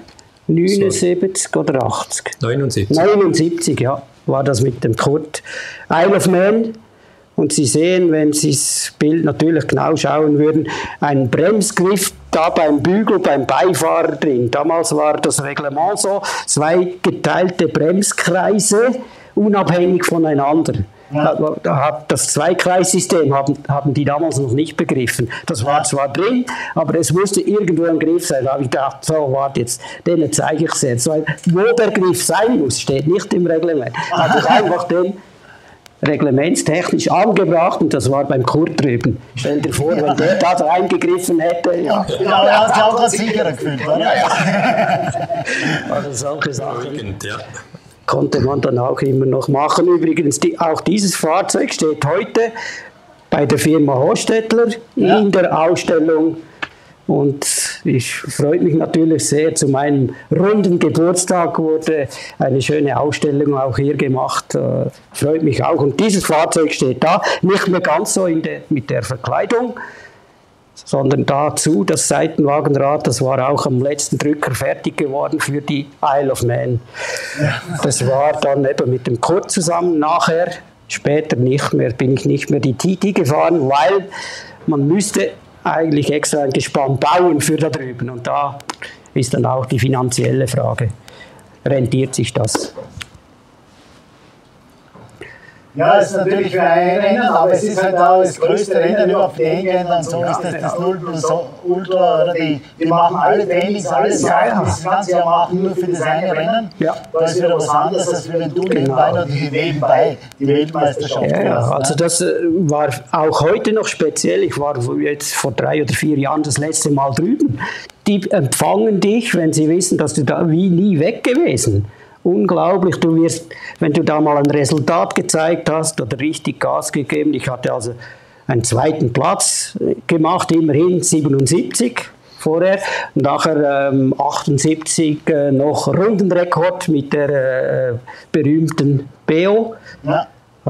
79 oder 80? 79. 79, ja, war das mit dem Kurt. Isle of Man. Und Sie sehen, wenn Sie das Bild natürlich genau schauen würden, ein Bremsgriff da beim Bügel, beim Beifahrer drin. Damals war das Reglement so, 2 geteilte Bremskreise, unabhängig voneinander. Das Zweikreissystem haben die damals noch nicht begriffen. Das war zwar drin, aber es musste irgendwo ein Griff sein. Da habe ich gedacht, so, warte jetzt, den zeige ich es jetzt. Weil wo der Griff sein muss, steht nicht im Reglement. Habe ich einfach den reglementstechnisch angebracht und das war beim Kurt drüben. Stell dir vor, wenn der da reingegriffen hätte. Ja, er hat sich auch ganz sicherer gefühlt, oder? Also solche Sachen. Ja. Konnte man dann auch immer noch machen. Übrigens, auch dieses Fahrzeug steht heute bei der Firma Hostetler in der Ausstellung. Und ich freue mich natürlich sehr, zu meinem runden Geburtstag wurde eine schöne Ausstellung auch hier gemacht. Freut mich auch. Und dieses Fahrzeug steht da, nicht mehr ganz so mit der Verkleidung, sondern dazu das Seitenwagenrad, das war auch am letzten Drücker fertig geworden für die Isle of Man. Das war dann eben mit dem Kurt zusammen. Nachher, später bin ich nicht mehr die TT gefahren, weil man müsste eigentlich extra ein Gespann bauen für da drüben. Und da ist dann auch die finanzielle Frage. Rentiert sich das? Ja, es ist natürlich für ein Rennen, aber es ist halt auch das größte Rennen überhaupt in England und so ist das 0 plus Ultra, oder die machen alle Trainings, alles das ganze Jahr machen, nur für das eine Rennen. Ja. Da ist wieder was anderes, als wenn du nebenbei noch nebenbei die Weltmeisterschaft hast. Also das war auch heute noch speziell. Ich war jetzt vor 3 oder 4 Jahren das letzte Mal drüben. Die empfangen dich, wenn sie wissen, dass du da wie nie weg gewesen. Unglaublich, du wirst, wenn du da mal ein Resultat gezeigt hast oder richtig Gas gegeben, ich hatte also einen 2. Platz gemacht, immerhin 77 vorher, und nachher 78 noch Rundenrekord mit der berühmten Beo. Ja.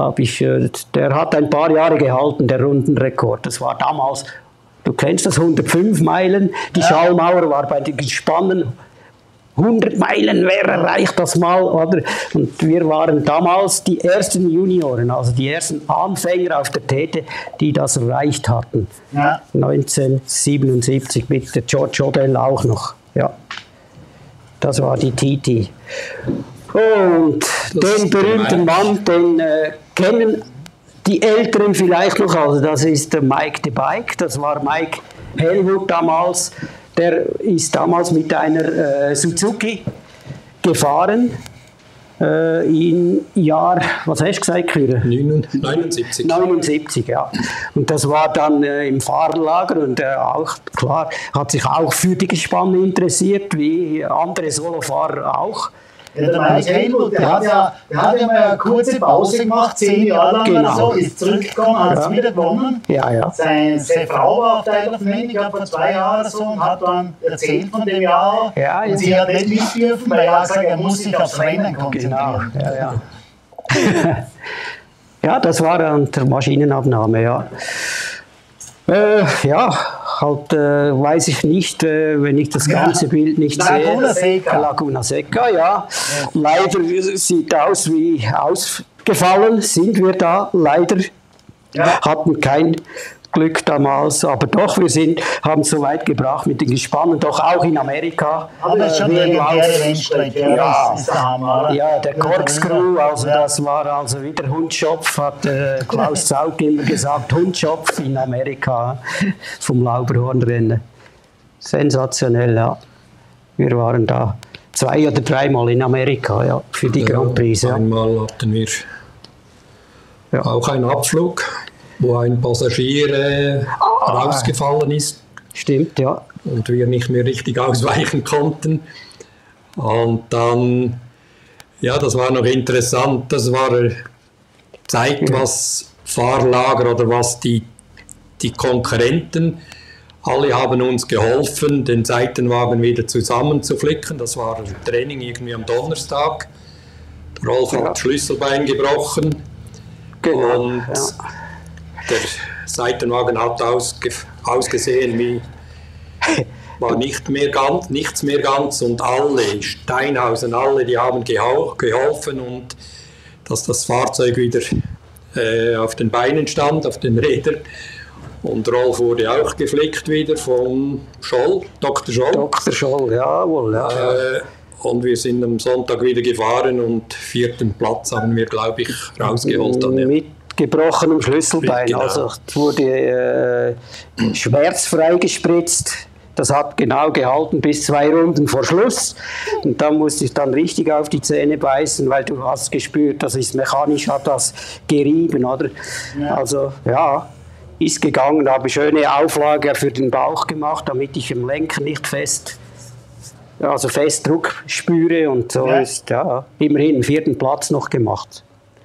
Der hat ein paar Jahre gehalten, der Rundenrekord. Das war damals, du kennst das, 105 Meilen, die Schallmauer war bei den Gespannen 100 Meilen, wer erreicht das mal, oder? Und wir waren damals die ersten Junioren, also die ersten Anfänger auf der Tete, die das erreicht hatten. Ja. 1977 mit der George Odell auch noch. Ja. Das war die TT. Und den berühmten Mann, den kennen die Älteren vielleicht noch, also das ist der Mike the Bike, das war Mike Hellwood damals. Der ist damals mit einer Suzuki gefahren, im Jahr, was hast du gesagt, Küre? 79. 79, ja. Und das war dann im Fahrerlager und auch, klar, hat sich auch für die Gespanne interessiert, wie andere Solofahrer auch. Ja, der Mike Hellwood, der hat ja mal eine kurze Pause gemacht, 10 Jahre lang oder so, ist zurückgekommen, hat es wieder gewonnen. Ja, ja. Seine Frau war auf der Isle of Man, ich glaube vor 2 Jahren oder so, und hat dann erzählt von dem Jahr. Ja, und sie hat nicht mit dürfen, weil er gesagt hat, er muss sich aufs Rennen konzentrieren. Genau, ja. Ja, das war an der Maschinenabnahme, ja. Ja, halt, weiß ich nicht, wenn ich das ganze Bild nicht Laguna sehe. Seca. Laguna Seca, ja. Leider sieht aus wie ausgefallen, sind wir da, leider. Hatten kein Glück damals, aber doch, haben es so weit gebracht mit den Gespannen, doch auch in Amerika. Aber das ist schon eine legendäre Rennstrecke, das ist der Hammer, oder? Ja, der Corkscrew, also das war also wieder Hundschopf, hat Klaus Zaug immer gesagt, Hundschopf in Amerika vom Lauberhornrennen. Sensationell, ja. Wir waren da 2 oder 3 Mal in Amerika, ja, für die Grand Prix. Ja. Einmal hatten wir auch einen Abflug, wo ein Passagier rausgefallen ist. Stimmt, ja. Und wir nicht mehr richtig ausweichen konnten. Und dann, ja, das war noch interessant, das zeigt, was Fahrlager oder was die Konkurrenten, alle haben uns geholfen, den Seitenwagen wieder zusammenzuflicken. Das war ein Training irgendwie am Donnerstag. Der Rolf hat das Schlüsselbein gebrochen. Genau, und der Seitenwagen hat ausgesehen wie, war nichts mehr ganz und alle, Steinhausen, alle, die haben geholfen und dass das Fahrzeug wieder auf den Beinen stand, auf den Rädern. Und Rolf wurde auch geflickt wieder von Scholl, Dr. Scholl. Dr. Scholl, jawohl. Ja. Und wir sind am Sonntag wieder gefahren und 4. Platz haben wir, glaube ich, rausgeholt. Dann, ja. Mit gebrochenem Schlüsselbein. Genau. Also es wurde schmerzfrei gespritzt. Das hat genau gehalten bis 2 Runden vor Schluss. Und dann musste ich dann richtig auf die Zähne beißen, weil du hast gespürt, das ist mechanisch, hat das gerieben, oder? Ja. Also ja, ist gegangen, habe schöne Auflage für den Bauch gemacht, damit ich im Lenker nicht fest Druck spüre und so ist immerhin 4. Platz noch gemacht.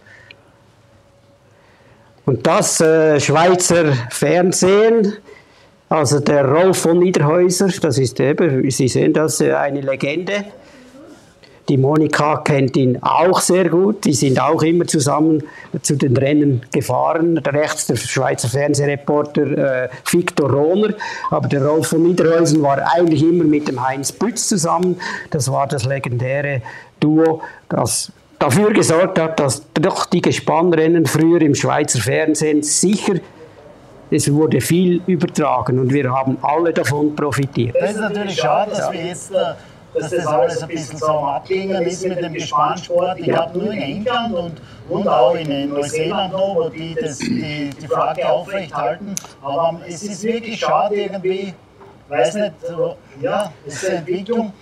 Und das Schweizer Fernsehen, also der Rolf von Niederhäuser, das ist eben, Sie sehen das, eine Legende. Die Monika kennt ihn auch sehr gut, die sind auch immer zusammen zu den Rennen gefahren. Rechts der Schweizer Fernsehreporter Victor Rohner, aber der Rolf von Niederhäuser war eigentlich immer mit dem Heinz Bütz zusammen. Das war das legendäre Duo, das dafür gesorgt hat, dass doch die Gespannrennen früher im Schweizer Fernsehen sicher, es wurde viel übertragen und wir haben alle davon profitiert. Das ist natürlich schade, dass wir jetzt, dass das alles ein bisschen so am Abgängen ist mit dem Gespannsport. Ich habe nur in England und auch in Neuseeland noch, wo die die Flagge aufrecht halten. Aber es ist wirklich schade irgendwie, weiß nicht, ja, es ist eine Entwicklung.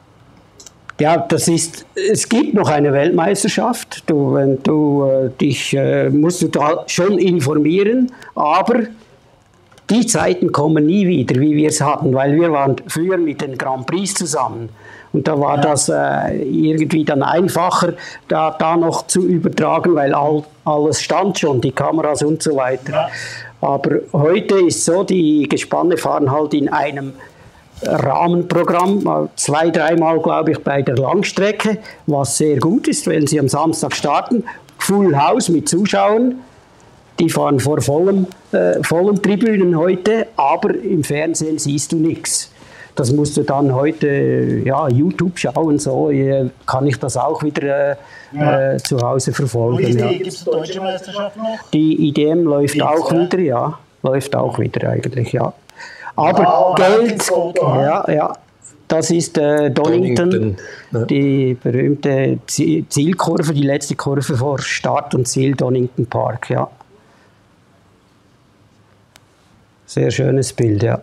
Ja, es gibt noch eine Weltmeisterschaft. Musst du da schon informieren, aber die Zeiten kommen nie wieder, wie wir es hatten, weil wir waren früher mit den Grand Prix zusammen. Und da war das irgendwie dann einfacher, da noch zu übertragen, weil alles stand schon, die Kameras und so weiter. Ja. Aber heute ist so, die Gespanne fahren halt in einem Rahmenprogramm, 2-3 Mal, glaube ich, bei der Langstrecke, was sehr gut ist, wenn sie am Samstag starten. Full House mit Zuschauern, die fahren vor vollen Tribünen heute, aber im Fernsehen siehst du nichts. Das musst du dann heute YouTube schauen, so kann ich das auch wieder zu Hause verfolgen. Gibt es die Deutsche Meisterschaft noch? Die IDM läuft auch wieder, ja. Läuft auch wieder eigentlich, ja. Aber Geld, das ist Donington, die berühmte Zielkurve, die letzte Kurve vor Start und Ziel Donington Park, ja. Sehr schönes Bild, ja.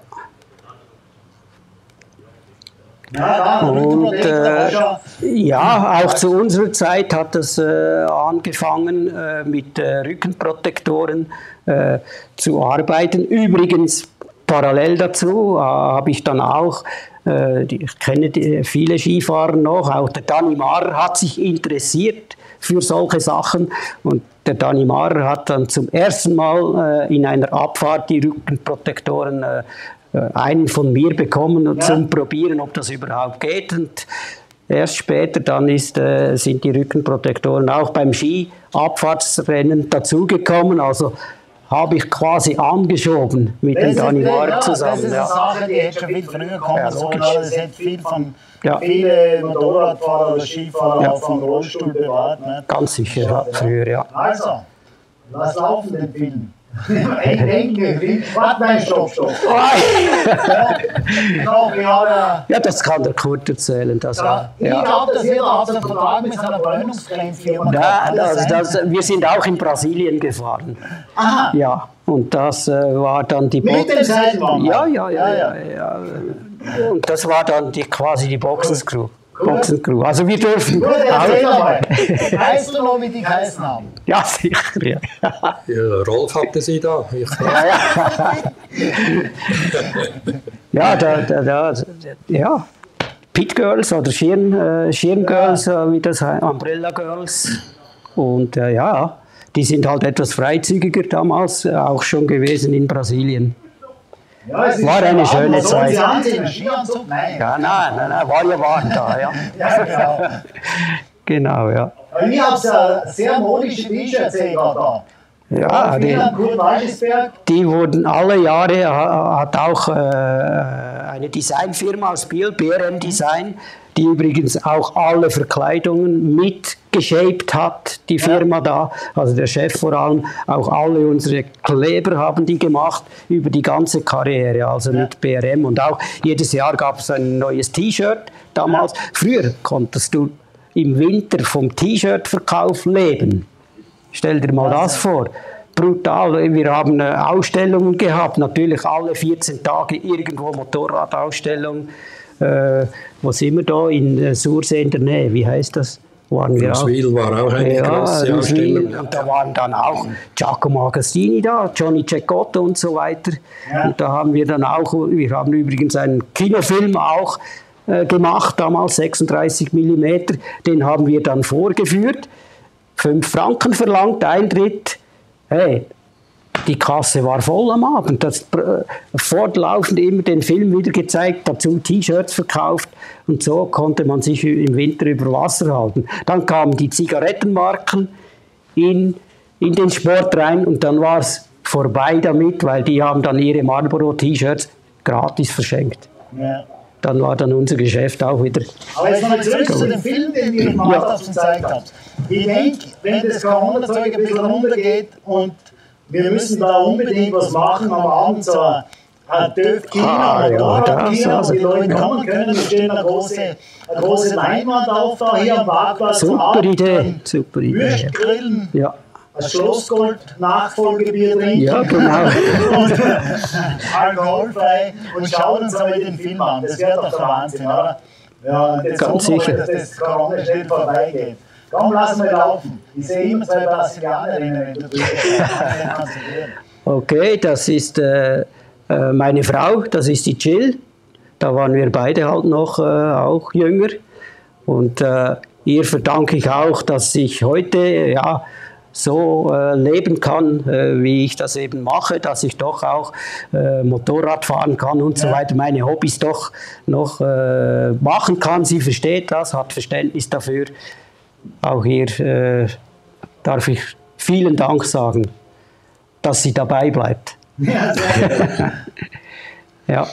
Und auch zu unserer Zeit hat das angefangen mit Rückenprotektoren zu arbeiten. Übrigens parallel dazu habe ich dann auch, ich kenne viele Skifahrer noch, auch der Dani Mahrer hat sich interessiert für solche Sachen und der Dani Mahrer hat dann zum ersten Mal in einer Abfahrt die Rückenprotektoren einen von mir bekommen zum Probieren, ob das überhaupt geht. Und erst später dann sind die Rückenprotektoren auch beim Ski-Abfahrtsrennen dazugekommen. Also habe ich quasi angeschoben mit dem Dani Mark zusammen. Das ist eine Sache, die hätte schon viel früher kommen sollen. Das hätte viel von Ja. viele Motorradfahrer oder Skifahrer auch vom Rollstuhl bewahrt. Ne? Ganz sicher, ja, früher, ja. Also, lass laufen den Film. Ich denke, warte mal, stopp. Ja, das kann der Kurt erzählen. Das, Ich glaube, dass jeder hat einen Vertrag mit seiner Brennungskleinfirma Ja, gehabt. wir sind auch in Brasilien gefahren. Aha. Ja, und das war dann die Mit dem Seilbahn? Ja. Und das war dann quasi die Boxencrew. Also wir dürfen. Gut, erzähl mal. Weißt du noch, wie die geheißen haben? Ja, sicher, ja. Ja, Rolf hatte sie da. Ja, Pit Girls oder Schirm Girls, wie das heißt, Umbrella Girls. Und ja, die sind halt etwas freizügiger damals auch schon gewesen in Brasilien. Ja, es War eine schöne Zeit. Sie anziehen, Skianzug? Nein. Ja, nein, war ja warm da, ja. Ja, genau. Genau, ja. Bei mir habt ihr sehr modische T-Shirts da. Ja, Kurt Wallisberg. die wurden alle Jahre, hat auch eine Designfirma aus Biel, BRM Design, die übrigens auch alle Verkleidungen mitgeshaped hat, die Firma da, also der Chef vor allem, auch alle unsere Kleber haben die gemacht über die ganze Karriere, also mit BRM, und auch jedes Jahr gab es ein neues T-Shirt damals. Früher konntest du im Winter vom T-Shirt-Verkauf leben. Stell dir mal das vor. Brutal. Wir haben Ausstellungen gehabt, natürlich alle 14 Tage irgendwo Motorradausstellung. Wo sind wir da? In Sursee in der Nähe. Wie heißt das? Waren wir auch? Will war auch eine große Ausstellung. Und da waren dann auch Giacomo Agostini da, Johnny Cecotto und so weiter. Ja. Und da haben wir dann auch, wir haben übrigens einen Kinofilm auch gemacht, damals 36 mm. Den haben wir dann vorgeführt. 5 Franken verlangt, Eintritt. Hey, die Kasse war voll am Abend. Das fortlaufend immer den Film wieder gezeigt, dazu T-Shirts verkauft. Und so konnte man sich im Winter über Wasser halten. Dann kamen die Zigarettenmarken in den Sport rein und dann war es vorbei damit, weil die haben dann ihre Marlboro-T-Shirts gratis verschenkt. Ja. Dann war dann unser Geschäft auch wieder. Aber jetzt mal zurück zu dem Film, den ihr im Masters gezeigt habt. Ich denke, wenn das Corona-Zeug ein bisschen runtergeht und wir müssen da unbedingt was machen, am Abend so ein TÜV-Kino, ein Motorrad-Kino, wo die Leute kommen können, wir stehen eine große Leinwand auf, da hier am Parkplatz. Super Idee, super Idee. Würst grillen, Ja. ein Schlossgold-Nachfolgebier trinken. Ja, genau. Und alkoholfrei und schauen uns einmal den Film an. Das wäre doch der Wahnsinn, oder? Ja, und jetzt Ganz hoffen wir, sicher. dass das Corona schnell vorbeigeht. Komm, lass mal laufen. Ich sehe immer 2 Brasilianerinnen, wenn du drüber kannst. Okay, das ist meine Frau, das ist die Jill. Da waren wir beide halt noch auch jünger. Und ihr verdanke ich auch, dass ich heute ja, so leben kann, wie ich das eben mache, dass ich doch auch Motorrad fahren kann und so weiter, meine Hobbys doch noch machen kann. Sie versteht das, hat Verständnis dafür. Auch ihr darf ich vielen Dank sagen, dass sie dabei bleibt. Ja.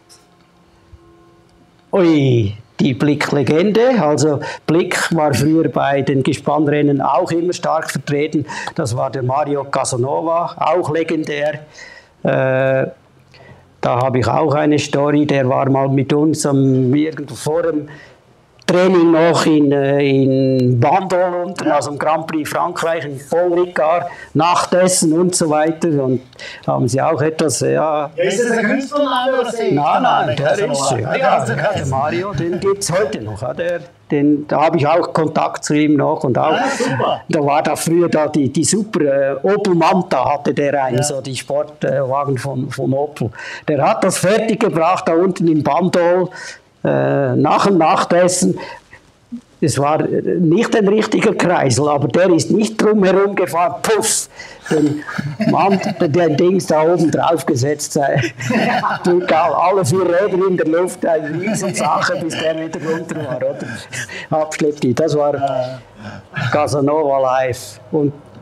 Ui, die Blick-Legende. Also Blick war früher bei den Gespannrennen auch immer stark vertreten. Das war der Mario Casanova, auch legendär. Da habe ich auch eine Story. Der war mal mit uns irgendwo vor dem Training noch in Bandol unten, also im Grand Prix Frankreich, in Paul Ricard, Nachtessen und so weiter. Und haben sie auch etwas, ja. Ist das ein Künstlername oder sehe ich? Nein, der ist der Mario, den gibt es heute noch. Ja, da habe ich auch Kontakt zu ihm noch. Und auch, super. Da war da früher die super Opel Manta, hatte der einen, so die Sportwagen von Opel. Der hat das fertig gebracht, da unten im Bandol. Nach dem Nachtessen, es war nicht ein richtiger Kreisel, aber der ist nicht drumherum gefahren, puff, den Mann, der Dings da oben drauf gesetzt, alle 4 Räder in der Luft, eine Riesensache, bis der wieder runter war, oder? Abschleppti, das war Casanova live. Und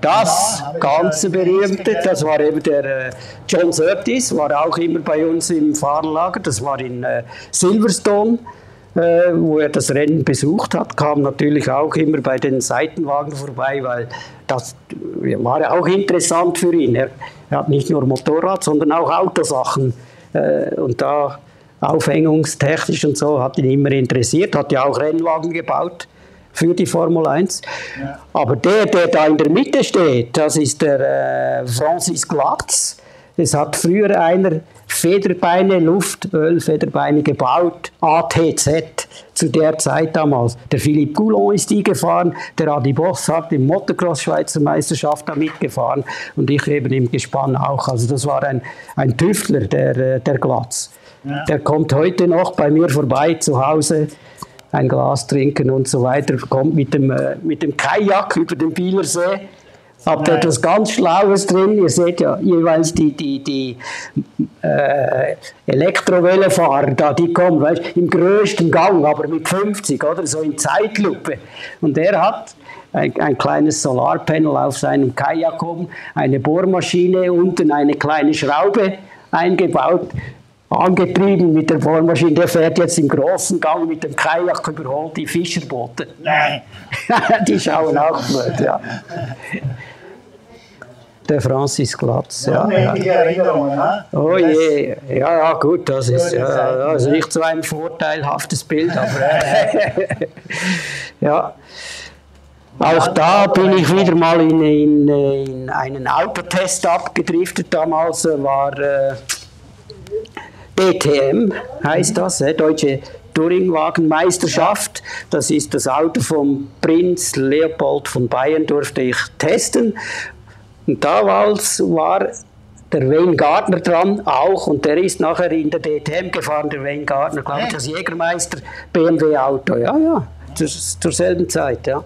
das ganz berühmte, das war eben der John Surtees, war auch immer bei uns im Fahrerlager, das war in Silverstone, wo er das Rennen besucht hat, kam natürlich auch immer bei den Seitenwagen vorbei, weil das war ja auch interessant für ihn. Er hat nicht nur Motorrad, sondern auch Autosachen und da aufhängungstechnisch und so hat ihn immer interessiert, hat ja auch Rennwagen gebaut für die Formel 1. Ja. Aber der da in der Mitte steht, das ist der Francis Glatz. Es hat früher einer Federbeine, Luftölfederbeine gebaut, ATZ, zu der Zeit damals. Der Philippe Goulon ist die gefahren, der Adi Boss hat im Motocross-Schweizer Meisterschaft da mitgefahren und ich eben im Gespann auch. Also das war ein Tüftler, der Glatz. Ja. Der kommt heute noch bei mir vorbei zu Hause, ein Glas trinken und so weiter, kommt mit dem Kajak über den Bielersee. Habt ihr etwas ganz Schlaues drin? Ihr seht ja jeweils die Elektrowellenfahrer da, die kommen, weißt, im größten Gang, aber mit 50 oder so in Zeitlupe. Und er hat ein kleines Solarpanel auf seinem Kajak oben, eine Bohrmaschine, unten eine kleine Schraube eingebaut, angetrieben mit der Bohrmaschine. Der fährt jetzt im großen Gang mit dem Kajak, überholt die Fischerboote. Nein. Die schauen auch blöd, ja. Der Francis Glatz. Ja. Erinnerungen, ne? Oh je, ja gut, das ist also nicht so ein vorteilhaftes Bild, aber ja. Auch da bin ich wieder mal in einen Autotest abgedriftet. Damals war DTM, heißt das, Deutsche Touringwagenmeisterschaft. Das ist das Auto vom Prinz Leopold von Bayern, durfte ich testen. Und damals war der Wayne Gardner dran, auch, und der ist nachher in der DTM gefahren, der Wayne Gardner, glaube ich, das Jägermeister BMW-Auto, ja, zur selben Zeit, ja.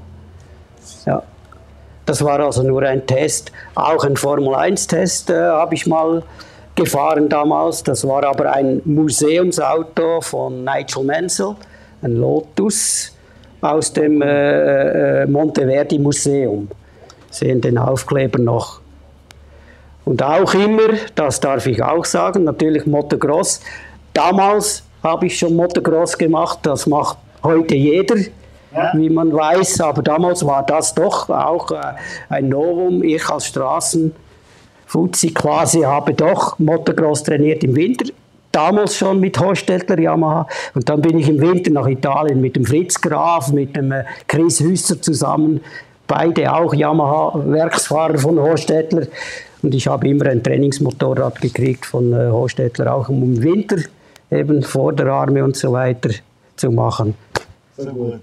Das war also nur ein Test, auch ein Formel-1-Test habe ich mal gefahren damals, das war aber ein Museumsauto von Nigel Mansell, ein Lotus aus dem Monteverdi Museum. Sehen den Aufkleber noch. Und auch immer, das darf ich auch sagen, natürlich Motocross. Damals habe ich schon Motocross gemacht, das macht heute jeder, wie man weiß, aber damals war das doch auch ein Novum. Ich als Straßenfuzzi quasi habe doch Motocross trainiert im Winter, damals schon mit Hostetler Yamaha, und dann bin ich im Winter nach Italien mit dem Fritz Graf, mit dem Chris Hüsser zusammen, beide auch Yamaha-Werksfahrer von Hostetler. Und ich habe immer ein Trainingsmotorrad gekriegt von Hostetler, auch um im Winter eben Vorderarme und so weiter zu machen. So gut.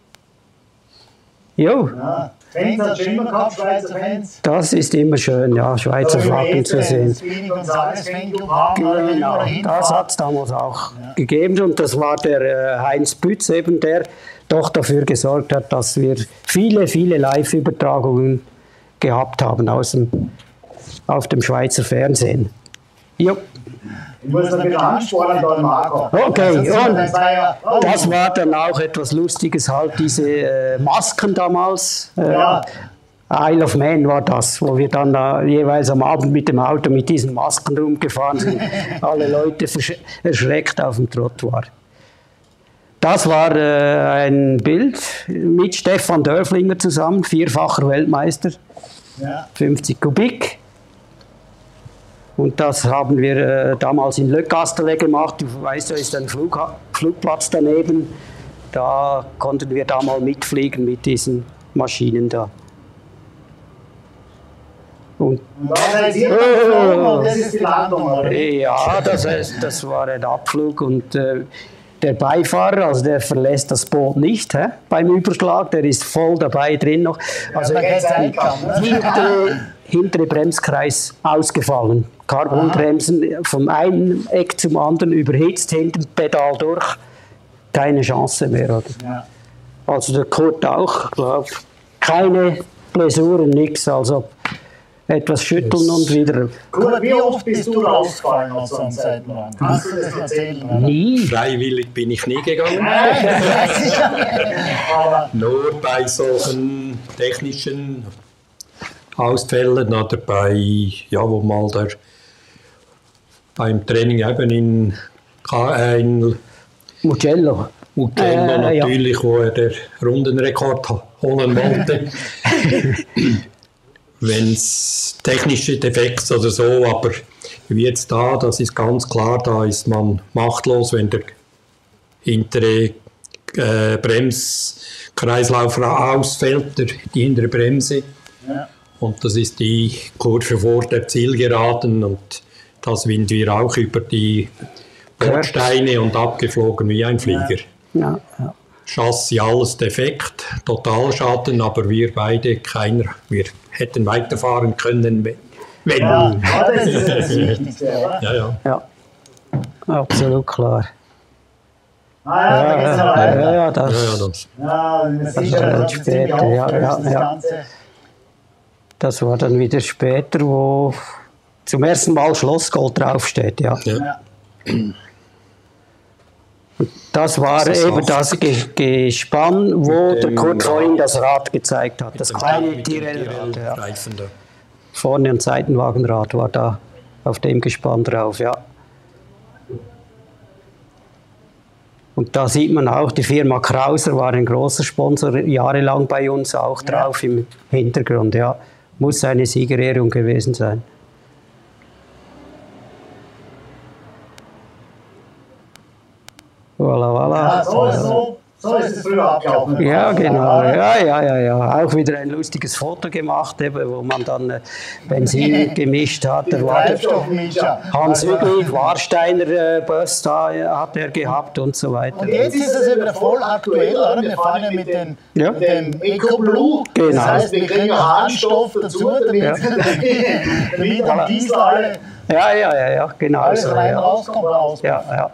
Jo. Ja. Fans hat schon immer gehabt, Schweizer Fans. Das ist immer schön, ja, Schweizer Flaggen zu sehen. Genau, das hat es damals auch gegeben. Und das war der Heinz Bütz eben, der doch dafür gesorgt hat, dass wir viele, viele Live-Übertragungen gehabt haben auf dem Schweizer Fernsehen. Jo. Ich muss noch ein bisschen anspornen da, Marco. Okay, und das war dann auch etwas Lustiges, halt diese Masken damals. Isle of Man war das, wo wir dann jeweils am Abend mit dem Auto mit diesen Masken rumgefahren sind. Alle Leute erschreckt auf dem Trottoir. Das war ein Bild mit Stefan Dörflinger zusammen, 4-facher Weltmeister, 50 Kubik. Und das haben wir damals in Le Castellet gemacht. Du weißt, da ist ein Flugplatz daneben. Da konnten wir da mal mitfliegen mit diesen Maschinen da. Und das ist die Landung, oder? Ja, das war ein Abflug und der Beifahrer, also der verlässt das Boot nicht beim Überschlag, der ist voll dabei drin noch. Also hintere Bremskreis ausgefallen. Carbonbremsen vom einen Eck zum anderen überhitzt, hinten Pedal durch, keine Chance mehr. Oder? Ja. Also der Kurt auch, glaube keine Blessuren, nichts, also etwas schütteln und wieder. Kurt, wie oft bist du rausgefallen aus so einem Seitenwagen? Kannst du das erzählen? Oder? Nie. Freiwillig bin ich nie gegangen. Nur bei solchen technischen Ausfällen oder wo mal beim Training eben in Mugello. Natürlich, wo er den Rundenrekord holen wollte. Wenn es technische Defekte oder so, aber wie jetzt da, das ist ganz klar, da ist man machtlos, wenn der hintere Bremskreislauf ausfällt, die hintere Bremse. Ja. Und das ist die Kurve vor der Zielgeraden und da sind wir auch über die Bordsteine und abgeflogen wie ein Flieger. Ja. Chassis alles defekt, Totalschaden, aber wir beide wir hätten weiterfahren können, wenn. Ja, das ist das Wichtigste, oder? Ja, absolut klar. Das war dann wieder später, wo zum ersten Mal Schlossgold draufsteht, ja. Das war eben das Gespann, wo der Kurt vorhin das Rad gezeigt hat. Das kleine Tyrrell-Rad. Ja. Vorne ein Seitenwagenrad war da auf dem Gespann drauf, ja. Und da sieht man auch, die Firma Krauser war ein großer Sponsor, jahrelang bei uns auch drauf im Hintergrund, ja. Muss eine Siegerehrung gewesen sein. Voilà. Ja, so ist es früher abgelaufen. Ja, genau. Ja. Auch wieder ein lustiges Foto gemacht, eben, wo man dann Benzin gemischt hat. Der Hans Hügli, Warsteiner Bus da hat er gehabt und so weiter. Und jetzt ist es eben voll aktuell, oder? Wir fahren ja mit dem EcoBlue. Genau. Das heißt, wir kriegen Harnstoff dazu, damit am Diesel alle genau alles so, rein rauskommt. Ja.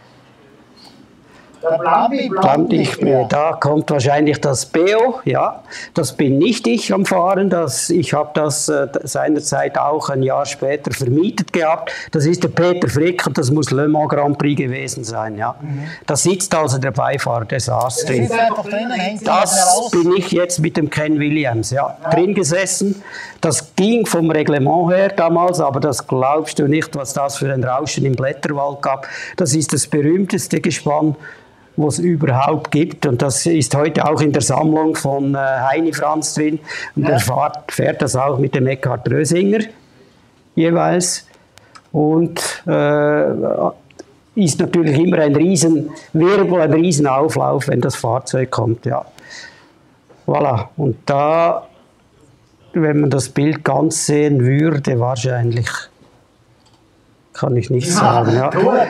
Da kommt wahrscheinlich das BO, ja. Das bin nicht ich am Fahren, ich habe das seinerzeit auch ein Jahr später vermietet gehabt. Das ist der Peter Frick und das muss Le Mans Grand Prix gewesen sein, ja. Da sitzt also der Beifahrer, der saß drin. Das bin ich jetzt mit dem Ken Williams, ja, drin gesessen. Das ging vom Reglement her damals, aber das glaubst du nicht, was das für ein Rauschen im Blätterwald gab. Das ist das berühmteste Gespann, was es überhaupt gibt. Und das ist heute auch in der Sammlung von Heini Franz drin. Und er fährt das auch mit dem Eckhard Rösinger jeweils. Und ist natürlich immer ein Riesenwirbel, ein Riesenauflauf, wenn das Fahrzeug kommt. Ja. Voilà. Und da, wenn man das Bild ganz sehen würde, wahrscheinlich, kann ich nicht sagen. Ja.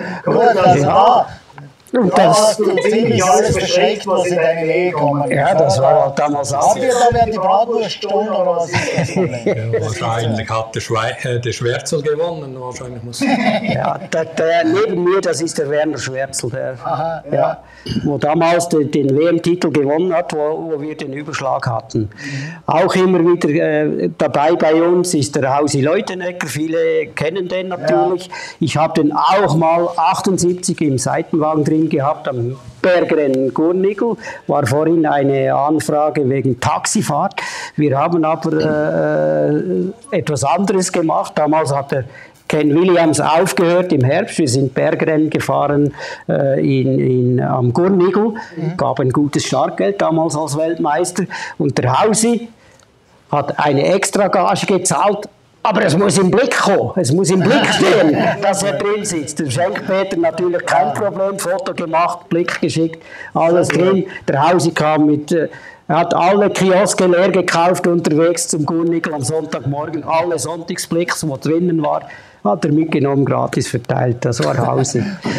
Und das ziemlich alles verschreckt, was in deine Nähe kommt. Ja, das war halt damals auch. Habt ihr da die Bratwurst gestohlen oder was ist das Problem? Wahrscheinlich hat der Schwärzel gewonnen. Wahrscheinlich muss ja, neben mir, das ist der Werner Schwärzel, wo damals den WM-Titel gewonnen hat, wo wir den Überschlag hatten. Auch immer wieder dabei bei uns ist der Hausi Leutenegger, viele kennen den natürlich. Ja. Ich habe den auch mal 78 im Seitenwagen drin gehabt am Bergrennen Gurnigel, war vorhin eine Anfrage wegen Taxifahrt. Wir haben aber etwas anderes gemacht. Damals hat der Ken Williams aufgehört im Herbst. Wir sind Bergrennen gefahren am Gurnigel, gab ein gutes Startgeld damals als Weltmeister. Und der Hausi hat eine Extragage gezahlt. Aber es muss im Blick kommen, es muss im Blick stehen, dass er drin sitzt. Der Schenkpeter natürlich kein Problem, Foto gemacht, Blick geschickt, alles drin. Der Hausi kam er hat alle Kioske leer gekauft unterwegs zum Gurnigel am Sonntagmorgen, alle Sonntagsblicks, wo drinnen war, hat er mitgenommen, gratis verteilt. Das war Hausi.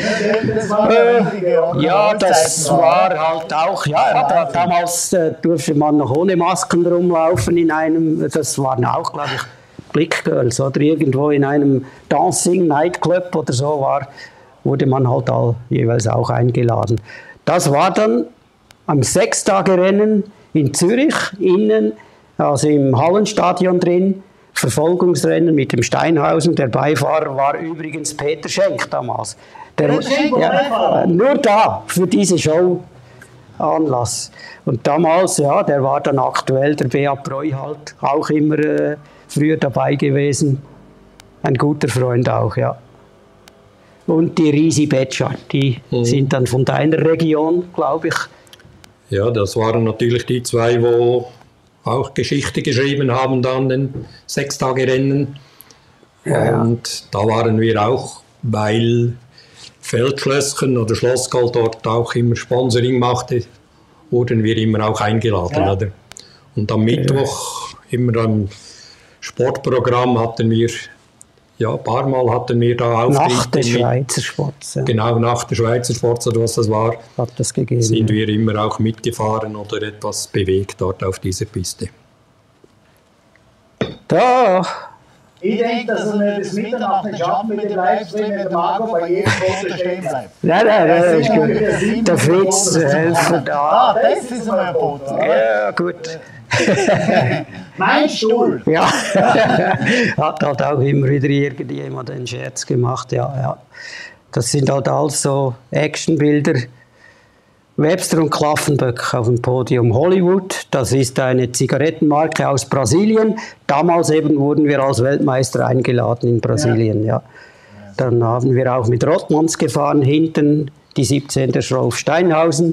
Das war halt auch, damals durfte man noch ohne Masken rumlaufen das waren auch, glaube ich, Blickgirls oder irgendwo in einem Dancing Nightclub oder so wurde man halt jeweils auch eingeladen. Das war dann am 6-Tage-Rennen in Zürich, innen, also im Hallenstadion drin, Verfolgungsrennen mit dem Steinhausen. Der Beifahrer war übrigens Peter Schenk damals. Nur da, für diese Show. Anlass. Und damals, ja, der war dann aktuell, der Beat Breu halt, auch immer früher dabei gewesen. Ein guter Freund auch, ja. Und die Risi Betscher, die sind dann von deiner Region, glaube ich. Ja, das waren natürlich die zwei, die auch Geschichte geschrieben haben, dann den 6-Tage-Rennen. Ja. Und da waren wir auch, weil Feldschlösschen oder Schlossgall dort auch immer Sponsoring machte, wurden wir immer auch eingeladen. Ja. Oder? Und am Mittwoch, immer am Sportprogramm hatten wir, ja, ein paar Mal hatten wir da Auftritte. Nach der Schweizer Sports. Ja. Genau, nach der Schweizer Sports oder was das war, Hat das gegeben. sind wir immer auch mitgefahren oder etwas bewegt dort auf dieser Piste. Da, Ich denke, dass wir bis Mitternacht nicht schaffen mit dem Livestream mit Marco bei jedem Foto stehen bleibt. nein, das ist ungefähr 7 gut. Der Fritz Minuten. helfen da. Ah, das ist mal ein Foto. oder? Ja, gut. Mein Stuhl. Ja, hat halt auch immer wieder irgendjemand einen Scherz gemacht, ja. Das sind halt alles so Actionbilder. Webster und Klaffenböck auf dem Podium. Hollywood, das ist eine Zigarettenmarke aus Brasilien. Damals eben wurden wir als Weltmeister eingeladen in Brasilien, ja. Dann haben wir auch mit Rottmanns gefahren, hinten die 17. der Rolf Steinhausen.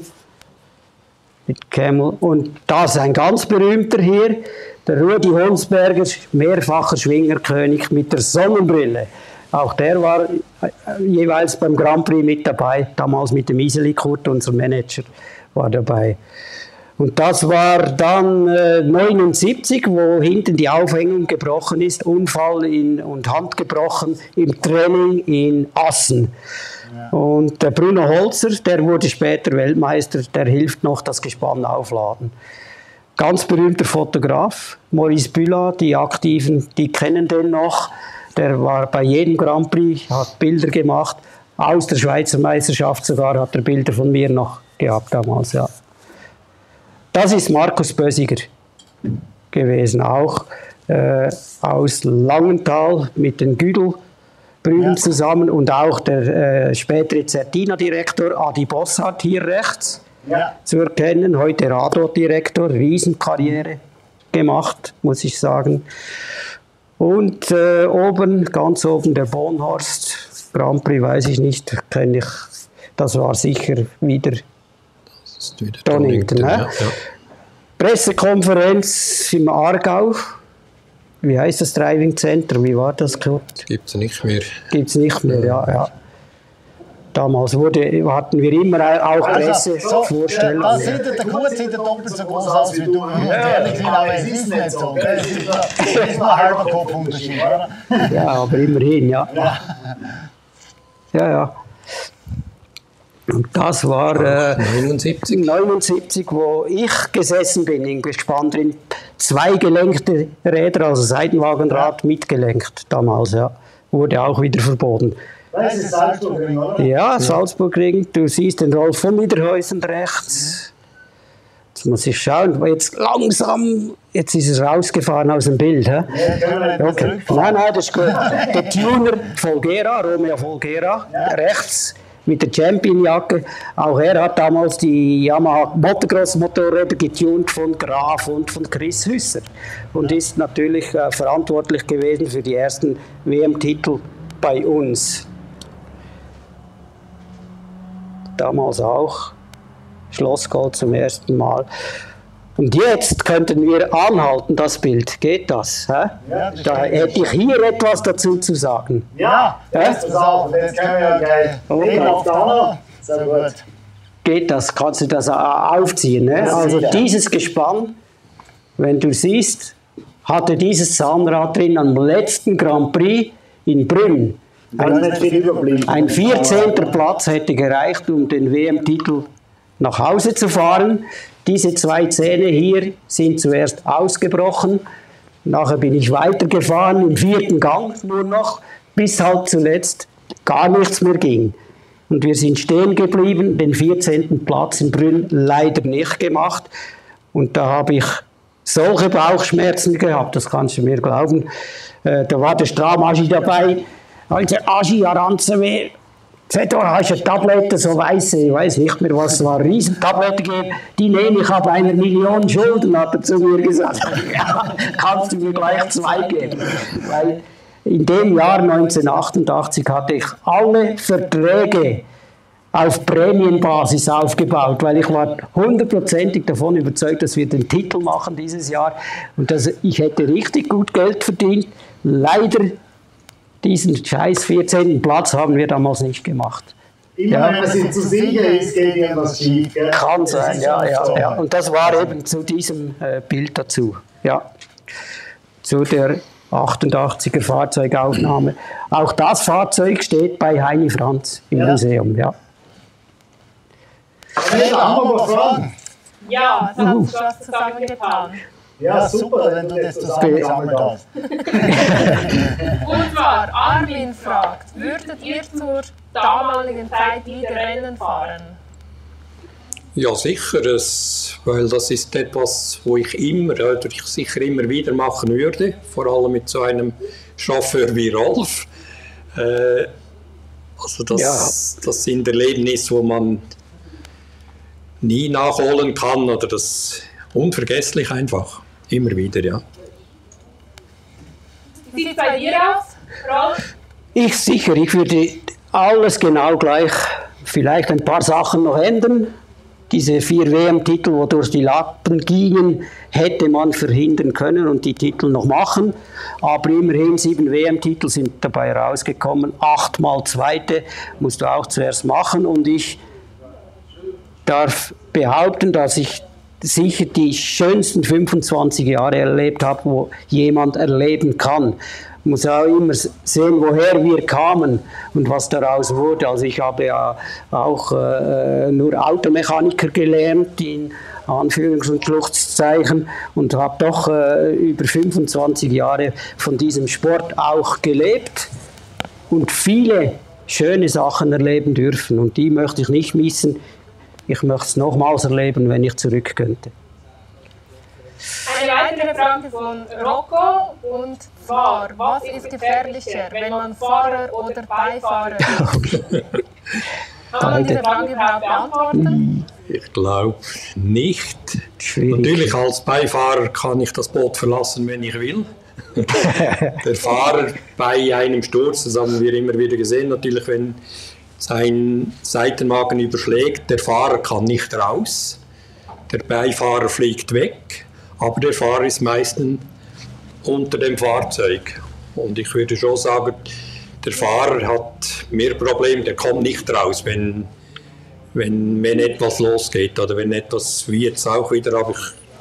Mit Camel. Und das ein ganz berühmter hier, der Rudi Honsberger, mehrfacher Schwingerkönig mit der Sonnenbrille. Auch der war jeweils beim Grand Prix mit dabei, damals mit dem Iseli Kurt, unser Manager, war dabei. Und das war dann 79, wo hinten die Aufhängung gebrochen ist, Unfall und Hand gebrochen im Training in Assen. Und der Bruno Holzer, der wurde später Weltmeister, der hilft noch das Gespann aufladen. Ganz berühmter Fotograf, Maurice Bühler, die Aktiven, die kennen den noch. Der war bei jedem Grand Prix, hat Bilder gemacht, aus der Schweizer Meisterschaft sogar hat er Bilder von mir noch gehabt damals, ja. Das ist Markus Bösiger gewesen, auch aus Langenthal mit den Güdelbrüdern zusammen und auch der spätere Certina-Direktor Adi Bossart hier rechts zu erkennen, heute Radot-Direktor, Riesenkarriere gemacht, muss ich sagen. Und oben, ganz oben der Bonhorst, Grand Prix weiß ich nicht, kenne ich, das war sicher wieder Donington. Ja. Pressekonferenz im Aargau, wie heißt das Driving Center, wie war das, Kurt? Gibt es nicht mehr. Gibt es nicht mehr, ja. Damals hatten wir immer auch Pressevorstellungen. Da sieht der Kurt sieht doppelt so groß aus wie du. Ehrlich gesagt, aber es ist nicht so. Das ist nur ein halber Kopfunterschied, oder? Ja, aber immerhin, ja. Ja. Und das war 79, wo ich gesessen bin, in Gespann drin. 2 gelenkte Räder, also Seitenwagenrad mitgelenkt damals, ja. Wurde auch wieder verboten. Das ist Salzburgring, oder? Ja, Salzburgring. Du siehst den Rolf von Niederhäusen rechts. Jetzt muss ich schauen, jetzt langsam, jetzt ist er rausgefahren aus dem Bild. He? Okay. Nein, das ist gut. Der Tuner Folgera, Romeo Folgera, rechts mit der Championjacke. Auch er hat damals die Yamaha Motocross-Motorräder getunt von Graf und von Chris Hüsser und ist natürlich verantwortlich gewesen für die ersten WM-Titel bei uns. Damals auch Schlossgall zum ersten Mal. Und jetzt könnten wir anhalten, das Bild. Geht das? Hä? Ja, das da hätte ich hier etwas dazu zu sagen. Ja, das ist auch. Jetzt können wir ja gleich reden auf der anderen. Sehr gut. Geht das? Kannst du das aufziehen? Ne? Also dieses Gespann, wenn du siehst, hatte dieses Zahnrad drin am letzten Grand Prix in Brünn. Ein 14. Platz hätte gereicht, um den WM-Titel nach Hause zu fahren. Diese 2 Zähne hier sind zuerst ausgebrochen. Nachher bin ich weitergefahren, im 4. Gang nur noch, bis halt zuletzt gar nichts mehr ging. Und wir sind stehen geblieben, den 14. Platz in Brünn leider nicht gemacht. Und da habe ich solche Bauchschmerzen gehabt, das kannst du mir glauben. Da war der Stram-Aschi dabei. Also Aschi Aranzewe, Da hast du Tabletten, so weiße, ich weiß nicht mehr, was es war, Riesentabletten gegeben, die nehme ich ab 1 Million Schulden, hat er zu mir gesagt. Ja, kannst du mir gleich 2 geben. Weil in dem Jahr 1988 hatte ich alle Verträge auf Prämienbasis aufgebaut, weil ich war 100%ig davon überzeugt, dass wir den Titel machen dieses Jahr und dass ich hätte richtig gut Geld verdient. Leider diesen scheiß 14. Platz haben wir damals nicht gemacht. Immer wenn man sich zu sicher ist, geht irgendwas schief. Gell? Kann sein, ja. Und das war eben zu diesem Bild dazu. Ja. Zu der 88er Fahrzeugaufnahme. Auch das Fahrzeug steht bei Heini Franz im Museum, ja. Haben wir noch Fragen? Ja, es hat sich was zusammengetan. Ja, super, wenn du das zusammengesammelt hast. Und zwar, Armin fragt, würdet ihr zur damaligen Zeit wieder Rennen fahren? Ja, sicher, weil das ist etwas, wo ich sicher immer wieder machen würde, vor allem mit so einem Chauffeur wie Rolf. Also das sind Erlebnisse, wo man nie nachholen kann, oder das unvergesslich einfach. Immer wieder, ja. Wie sieht es bei dir aus, Rolf? Ich würde alles genau gleich, vielleicht ein paar Sachen noch ändern. Diese 4 WM-Titel, wo durch die Lappen gingen, hätte man verhindern können und die Titel noch machen. Aber immerhin 7 WM-Titel sind dabei rausgekommen. 8-mal Zweite musst du auch zuerst machen. Und ich darf behaupten, dass ich sicher die schönsten 25 Jahre erlebt habe, wo jemand erleben kann. Man muss auch immer sehen, woher wir kamen und was daraus wurde. Also ich habe ja auch nur Automechaniker gelernt, in Anführungs- und Schlusszeichen, und habe doch über 25 Jahre von diesem Sport auch gelebt und viele schöne Sachen erleben dürfen. Und die möchte ich nicht missen. Ich möchte es nochmals erleben, wenn ich zurück könnte. Eine weitere Frage von Rocco, und zwar, was ist gefährlicher, wenn man Fahrer oder Beifahrer ist? Kann man diese Frage überhaupt beantworten? Ich glaube nicht. Schwierig. Natürlich als Beifahrer kann ich das Boot verlassen, wenn ich will. Der Fahrer bei einem Sturz, das haben wir immer wieder gesehen, natürlich, wenn sein Seitenwagen überschlägt, der Fahrer kann nicht raus, der Beifahrer fliegt weg, aber der Fahrer ist meistens unter dem Fahrzeug. Und ich würde schon sagen, der Fahrer hat mehr Probleme, der kommt nicht raus, wenn etwas losgeht oder wenn etwas, wie jetzt auch wieder, habe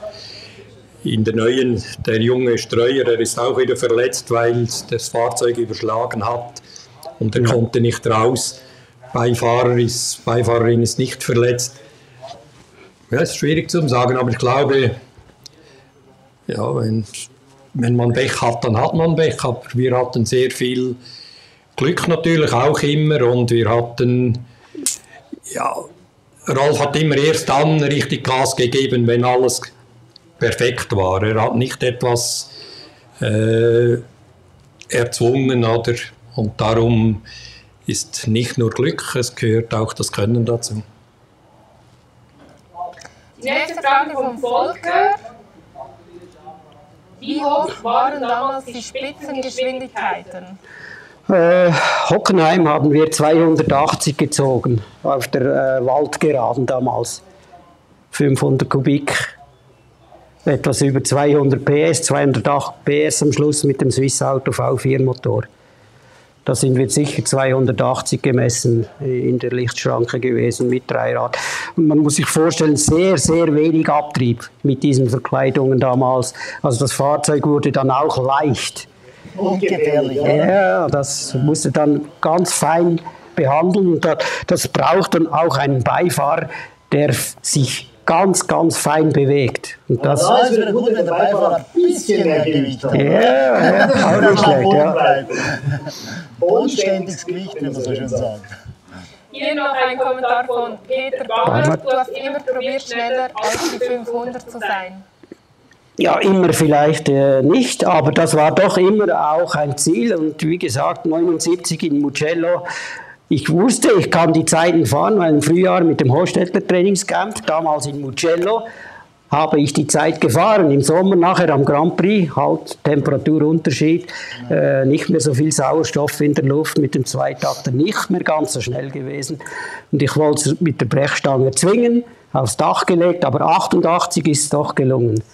ich in der neuen, der junge Streuer, der ist auch wieder verletzt, weil das Fahrzeug überschlagen hat und er konnte nicht raus. Beifahrerin ist nicht verletzt. Ja, ist schwierig zu sagen, aber ich glaube, ja, wenn man Pech hat, dann hat man Pech. Aber wir hatten sehr viel Glück natürlich auch immer und wir hatten, ja, Rolf hat immer erst dann richtig Gas gegeben, wenn alles perfekt war. Er hat nicht etwas erzwungen, oder? Und darum ist nicht nur Glück, es gehört auch das Können dazu. Die nächste Frage von Volker. Wie hoch waren damals die Spitzengeschwindigkeiten? Hockenheim haben wir 280 gezogen auf der Waldgeraden damals. 500 Kubik, etwas über 200 PS, 208 PS am Schluss mit dem Swiss Auto V4 Motor. Da sind wir sicher 280 gemessen in der Lichtschranke gewesen mit Dreirad. Und man muss sich vorstellen, sehr, sehr wenig Abtrieb mit diesen Verkleidungen damals. Also das Fahrzeug wurde dann auch leicht. Ungefährlich. Ja, das musste dann ganz fein behandeln. Und das braucht dann auch einen Beifahrer, der sich ganz, ganz fein bewegt. Und das da ist wieder gut, wenn der Beifahrer ein bisschen mehr Gewicht hat. Ja, auch nicht schlecht. Ja. Bodenständiges Gewicht, wie man so schön sagt. Hier noch ein Kommentar von Peter Bauer. Du hast immer probiert, schneller als die 500 zu sein. Ja, immer vielleicht nicht, aber das war doch immer auch ein Ziel. Und wie gesagt, 79 in Mugello. ich wusste, ich kann die Zeiten fahren, weil im Frühjahr mit dem Hostetler Trainingscamp, damals in Mugello, habe ich die Zeit gefahren. Im Sommer nachher am Grand Prix, halt Temperaturunterschied, nicht mehr so viel Sauerstoff in der Luft, mit dem Zweitakter nicht mehr ganz so schnell gewesen. Und ich wollte es mit der Brechstange zwingen, aufs Dach gelegt, aber 88 ist es doch gelungen.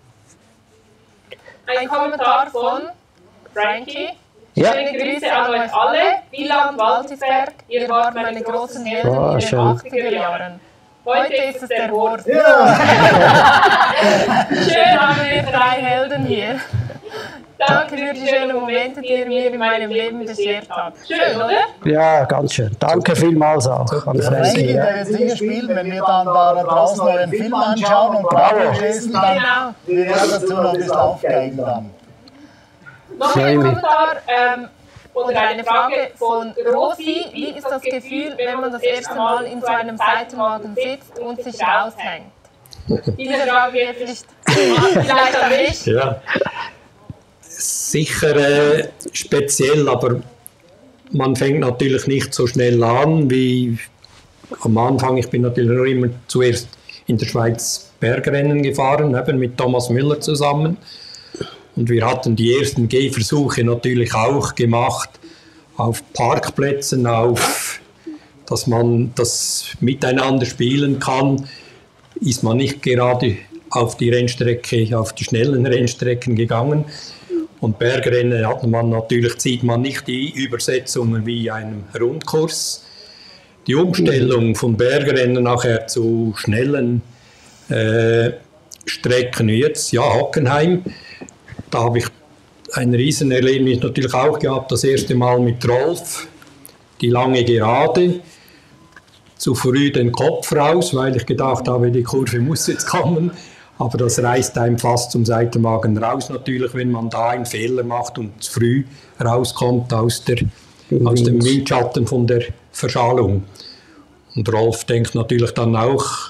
Ein Kommentar von Frankie. Ja. Schöne Grüße an euch alle. Wieland Waltisberg, ihr wart meine großen Helden in den schön. 80er Jahren. Heute ist es der Horst. Ja. Schön haben wir 3 Helden hier. Danke für die schönen Momente, die ihr mir in meinem Leben beschert habt. Schön, oder? Ja, ganz schön. Danke vielmals auch an Frankie, Frankie. der wird sicher spielen, wenn wir dann da draußen noch einen Film anschauen und Bravo lesen, dann wir werden dazu noch ein bisschen aufgeigen dann. Noch ein Kommentar oder eine Frage von Rosi. Wie ist das Gefühl, wenn man das erste Mal in so einem Seitenwagen sitzt und sich raushängt? Diese Frage geht vielleicht an mich. Ja. Sicher speziell, aber man fängt natürlich nicht so schnell an wie am Anfang. Ich bin natürlich noch immer zuerst in der Schweiz Bergrennen gefahren, eben mit Thomas Müller zusammen. Und wir hatten die ersten Gehversuche natürlich auch gemacht auf Parkplätzen, dass man das miteinander spielen kann. Ist man nicht gerade auf die Rennstrecke, auf die schnellen Rennstrecken gegangen. Und Bergrennen sieht man nicht die Übersetzungen wie einem Rundkurs. Die Umstellung von Bergrennen nachher zu schnellen Strecken, wie jetzt, ja, Hockenheim, da habe ich ein Riesenerlebnis natürlich auch gehabt, das erste Mal mit Rolf, die lange Gerade, zu früh den Kopf raus, weil ich gedacht habe, die Kurve muss jetzt kommen, aber das reißt einem fast zum Seitenwagen raus natürlich, wenn man da einen Fehler macht und zu früh rauskommt aus dem Windschatten von der Verschalung. Und Rolf denkt natürlich dann auch,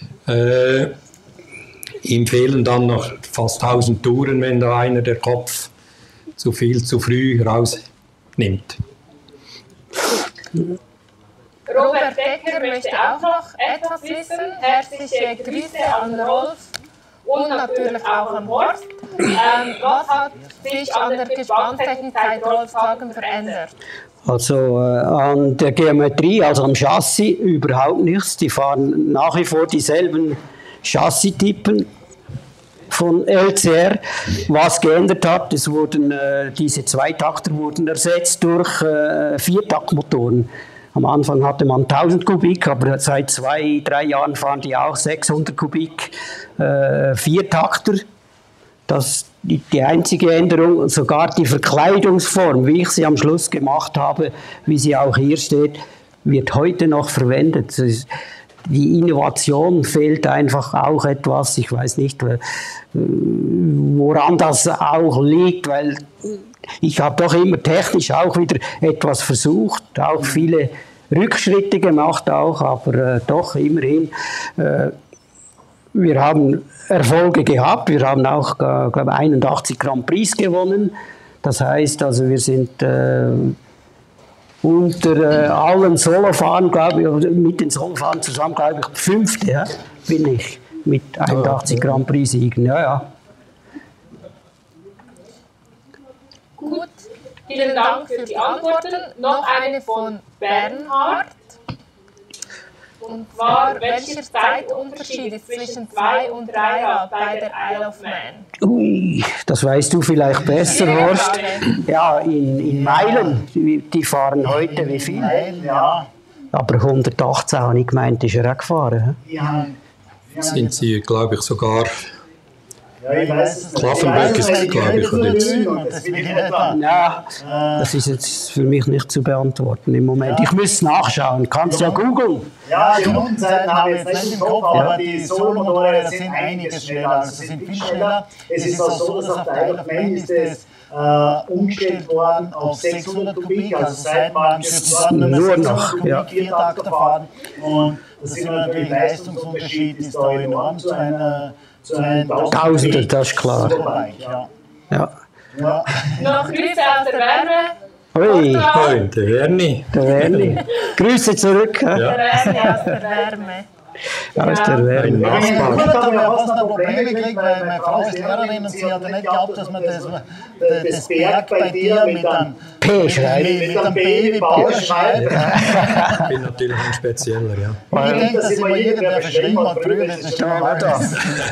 ihm fehlen dann noch fast 1000 Touren, wenn da einer der Kopf zu viel zu früh rausnimmt. Robert Becker möchte auch noch etwas wissen. Herzliche Grüße an Rolf und natürlich auch an Horst. Was hat sich an der Gespannstechnik seit Rolfs Tagen verändert? Also an der Geometrie, also am Chassis überhaupt nichts. Die fahren nach wie vor dieselben Chassis-Typen von LCR. Was geändert hat, es wurden, diese Zweitakter wurden ersetzt durch Viertaktmotoren. Am Anfang hatte man 1000 Kubik, aber seit 2-3 Jahren fahren die auch 600 Kubik Viertakter. Das ist die einzige Änderung. Sogar die Verkleidungsform, wie ich sie am Schluss gemacht habe, wie sie auch hier steht, wird heute noch verwendet. Die Innovation fehlt einfach auch etwas. Ich weiß nicht, woran das auch liegt, weil ich habe doch immer technisch auch wieder etwas versucht, auch viele Rückschritte gemacht auch, aber doch immerhin. Wir haben Erfolge gehabt, wir haben auch, glaube ich, 81 Grand Prix gewonnen. Das heißt, also wir sind unter allen Solofahren, glaube ich, mit den Solofahren zusammen, glaube ich, 5. Ja, bin ich mit 81 Grand Prix Siegen. Ja, ja. Gut, vielen Dank für die Antworten. Noch eine von Bernhard. Und zwar, welcher Zeitunterschied ist zwischen 2 und 3 Rad bei der Isle of Man? Ui, das weißt du vielleicht besser, Horst. Ja, in Meilen. Die fahren heute wie viel? Ja. Aber 118 habe ich gemeint, ist er auch gefahren. Ja. Sind sie, glaube ich, sogar. Ja, ich weiß, Klaffenberg ist es, glaube ich, oder jetzt. Ja, das ist jetzt für mich nicht zu beantworten im Moment. Ich muss nachschauen. Kannst ja googeln. Ja, die Rundenzeiten habe ich jetzt nicht im Kopf, aber die Solomotoren sind einiges schneller. Also sie sind viel schneller. Es ist auch so, dass auf der Isle of Man ist es umgestellt worden auf 600 Kubik. Also Seitenwagen dürfen dort nur 600 Kubik Viertakter fahren. Und das ist natürlich Leistungsunterschied, ist da enorm zu einem Tausende, das ist klar. Ja. Ja. Noch Grüße aus der Wärme. Ui, Oh, der Werni. der Werni. Grüße zurück. Ja. Der Wärme aus der Wärme. Aus der Ein Werni. Gut, Nachbar. aber wir haben fast noch Probleme gekriegt, weil meine Frau ist Lehrerin und sie hat ja nicht geglaubt, dass man das Berg bei dir mit einem P schreibt. mit einem B wie Bauer schreibt. Ich bin natürlich ein Spezieller, ja. Ich denke, dass immer irgendwer verschrieben hat früher, das ist schon mal da.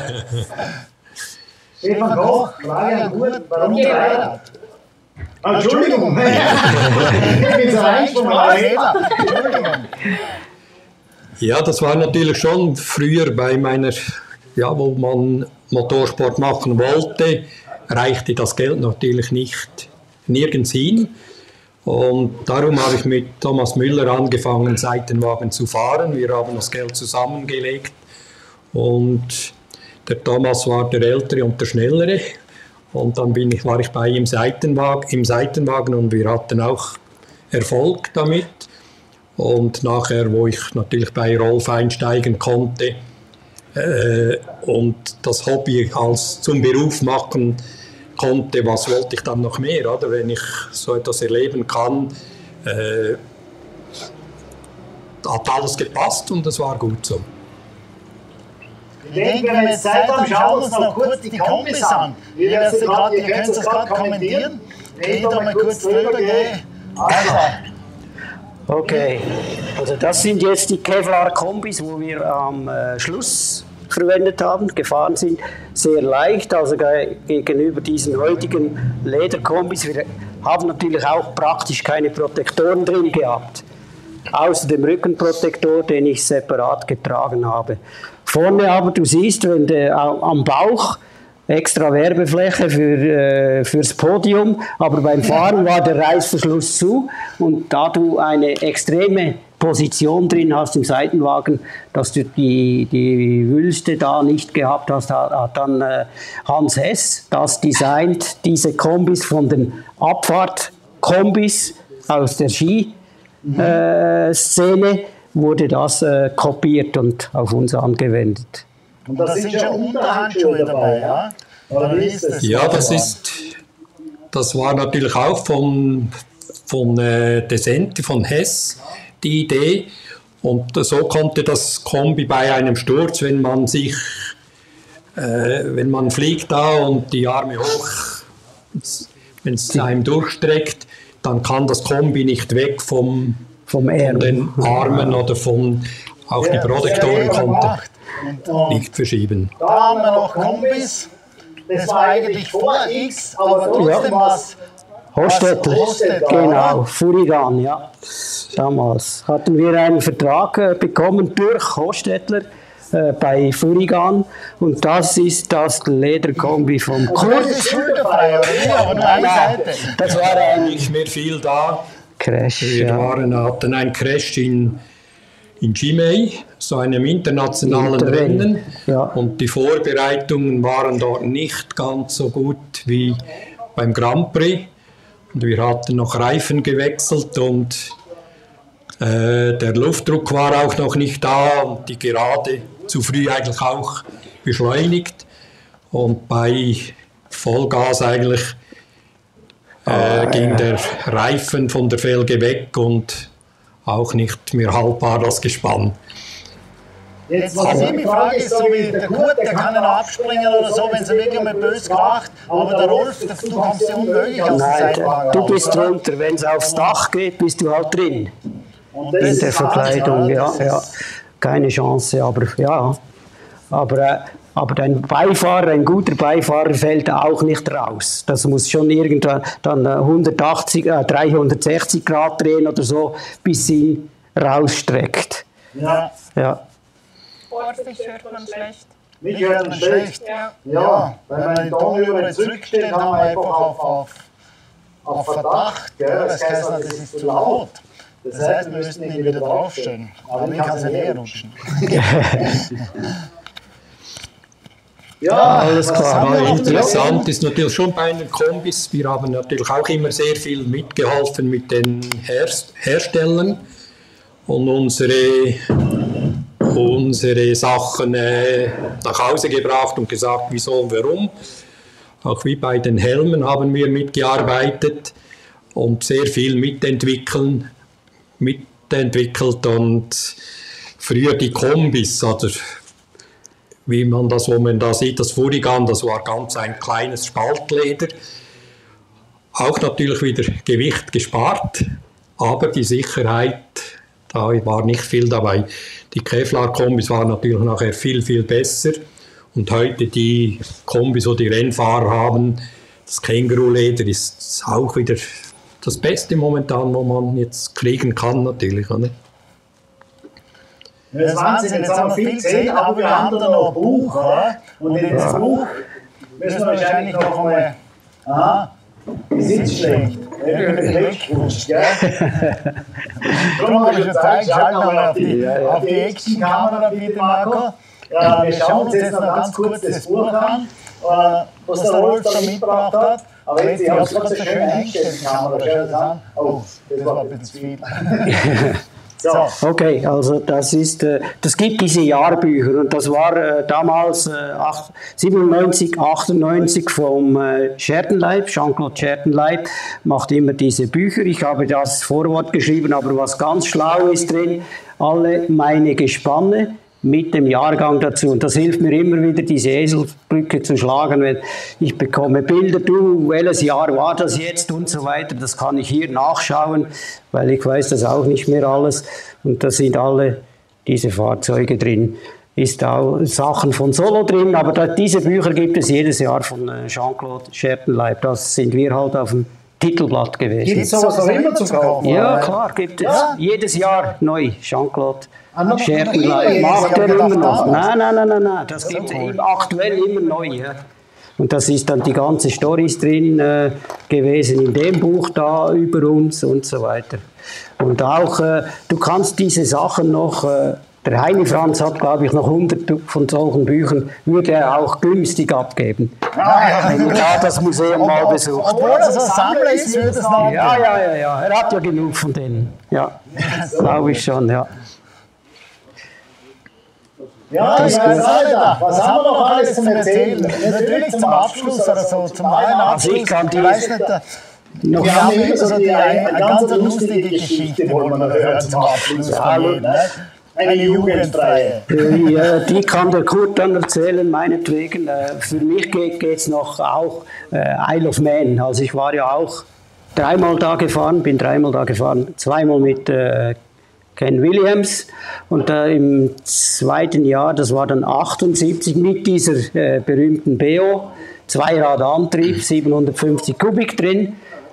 Stefan Koch, Florian Gut, warum Dreirad? Entschuldigung, ich bin so eingesprungen. Entschuldigung. Ja, das war natürlich schon früher bei meiner, ja, wo man Motorsport machen wollte, reichte das Geld natürlich nirgends hin. Und darum habe ich mit Thomas Müller angefangen, Seitenwagen zu fahren. Wir haben das Geld zusammengelegt und der Thomas war der Ältere und der Schnellere. Und dann war ich bei ihm im Seitenwagen und wir hatten auch Erfolg damit. Und nachher, wo ich natürlich bei Rolf einsteigen konnte und das Hobby als zum Beruf machen konnte, was wollte ich dann noch mehr, oder? Wenn ich so etwas erleben kann, hat alles gepasst und das war gut so. Ich denke, wenn wir jetzt Zeit haben, schauen wir uns noch kurz die Kombis an. Ihr könnt es gerade kommentieren. Geht da mal kurz drüber, gell? Also. Okay, also das sind jetzt die Kevlar-Kombis, wo wir am Schluss verwendet haben, gefahren sind. Sehr leicht, also gegenüber diesen heutigen Lederkombis. Wir haben natürlich auch praktisch keine Protektoren drin gehabt. Außer dem Rückenprotektor, den ich separat getragen habe. Vorne aber, du siehst, am Bauch extra Werbefläche fürs Podium, aber beim Fahren war der Reißverschluss zu und da du eine extreme Position drin hast im Seitenwagen, dass du die Wülste da nicht gehabt hast, hat dann Hans Hess das designt, diese Kombis von den Abfahrt-Kombis aus der Ski-Szene, wurde das kopiert und auf uns angewendet. Und da sind schon Unterhandschuhe dabei, ja? Oder wie ist das? Ja, das war natürlich auch von Desenti, von Hess, die Idee. Und so konnte das Kombi bei einem Sturz, wenn man fliegt da und die Arme hoch, wenn es einem durchstreckt, dann kann das Kombi nicht weg von den Armen oder auch die Protektoren konnte nicht verschieben. Da haben wir noch Kombis. Das war eigentlich vor X, aber trotzdem was. Hostetler, genau, Furigan, ja. Damals hatten wir einen Vertrag bekommen durch Hostetler bei Furigan und das ist das Lederkombi vom Das ist schulterfrei, oder? Aber nur eine Seite. Das war eigentlich nicht mehr viel da. Crash, Wir hatten einen Crash in Chimay, so einem internationalen Rennen. Ja. Und die Vorbereitungen waren dort nicht ganz so gut wie beim Grand Prix. Und wir hatten noch Reifen gewechselt und der Luftdruck war auch noch nicht da und die Gerade zu früh eigentlich auch beschleunigt. Und bei Vollgas eigentlich ging der Reifen von der Felge weg und auch nicht mehr haltbar das Gespann. Jetzt, was ich mich frage, ist so wie der Kurt, der kann nicht abspringen oder so, wenn es wirklich mal böse kracht. Aber der Rolf, du kommst ja unmöglich aus dem Seitenwagen. Du bist drunter, wenn es aufs Dach geht, bist du halt drin. In der Verkleidung, ja. Keine Chance, aber ja. Aber ein Beifahrer, ein guter Beifahrer fällt auch nicht raus. Das muss schon irgendwann dann 360 Grad drehen oder so, bis ihn rausstreckt. Ja. Vorsicht hört man schlecht. Mich hört man schlecht. Ja, wenn man den Ton über zurücksteht, haben wir einfach auf Verdacht. Gell? Das heißt, das ist zu laut. Das heißt, wir müssen ihn wieder draufstellen. Aber ich kann es ja näher rutschen. Ja, alles klar. Interessant ist natürlich schon bei den Kombis, wir haben natürlich auch immer sehr viel mitgeholfen mit den Herstellern und unsere Sachen nach Hause gebracht und gesagt, wieso und warum. Auch wie bei den Helmen haben wir mitgearbeitet. und sehr viel mitentwickelt und früher die Kombis, oder wie man das, wo man da sieht, das Furigan, das war ganz ein kleines Spaltleder. Auch natürlich wieder Gewicht gespart, aber die Sicherheit, da war nicht viel dabei. Die Kevlar-Kombis waren natürlich nachher viel, viel besser. Und heute die Kombis, die Rennfahrer haben, das Känguruleder ist auch wieder das Beste momentan, wo man jetzt kriegen kann natürlich. Oder? Das ist Wahnsinn, jetzt haben wir viel gesehen, aber wir haben da noch ein Buch. Oder? Und in das Buch müssen wir wahrscheinlich noch einmal... Aha, die sind schlecht. Wegrutscht, gell? Darum habe ich jetzt eingeschaltet auf die Action-Kamera, bitte Marco. Ja, wir schauen uns jetzt noch ganz kurz das Buch an, was der Rolf da mitgebracht hat. Aber jetzt, ich habe es gerade so schön eingestellt, die Kamera. Schau das an. Oh, das war ein bisschen zu viel. So. Okay, also das gibt diese Jahrbücher und das war damals 97, 98 vom Schertenleib, Jean-Claude Schertenleib macht immer diese Bücher. Ich habe das Vorwort geschrieben, aber was ganz schlau ist drin, alle meine Gespanne mit dem Jahrgang dazu. Und das hilft mir immer wieder, diese Eselsbrücke zu schlagen, wenn ich bekomme Bilder, welches Jahr war das jetzt und so weiter. Das kann ich hier nachschauen, weil ich weiß das auch nicht mehr alles. Und da sind alle diese Fahrzeuge drin. Ist auch Sachen von Solo drin, aber diese Bücher gibt es jedes Jahr von Jean-Claude Schertenleib. Das sind wir halt auf dem Titelblatt gewesen. Gibt es sowas auch immer zu kaufen? Ja, klar, gibt es. Ja? Jedes Jahr neu, Jean-Claude Schertenleib. Schertenleib. Macht er immer noch. Nein. Das gibt es aktuell immer neu. Ja. Und das ist dann die ganze Storys drin gewesen in dem Buch da über uns und so weiter. Und auch, du kannst diese Sachen noch... Der Heini Franz hat, glaube ich, noch 100 von solchen Büchern, würde er auch günstig abgeben. Wenn er das Museum mal besucht. Obwohl er so ein Sammler ist, würde es noch Ja. Er hat ja genug von denen. Ja, glaube ich schon, ja. Ja, was haben wir noch alles zum Erzählen? Natürlich zum Abschluss oder so, zum Abschluss. Ich kann ich weiß nicht, wir haben immer so eine ganz lustige Geschichte, wo man hört zum Abschluss von jedem. Eine jugendfreie. Ja, die kann der Kurt dann erzählen, meinetwegen. Für mich geht es noch auch Isle of Man. Also ich war ja auch bin dreimal da gefahren, zweimal mit Ken Williams und im zweiten Jahr, das war dann 78, mit dieser berühmten BO, Zweiradantrieb, 750 Kubik drin.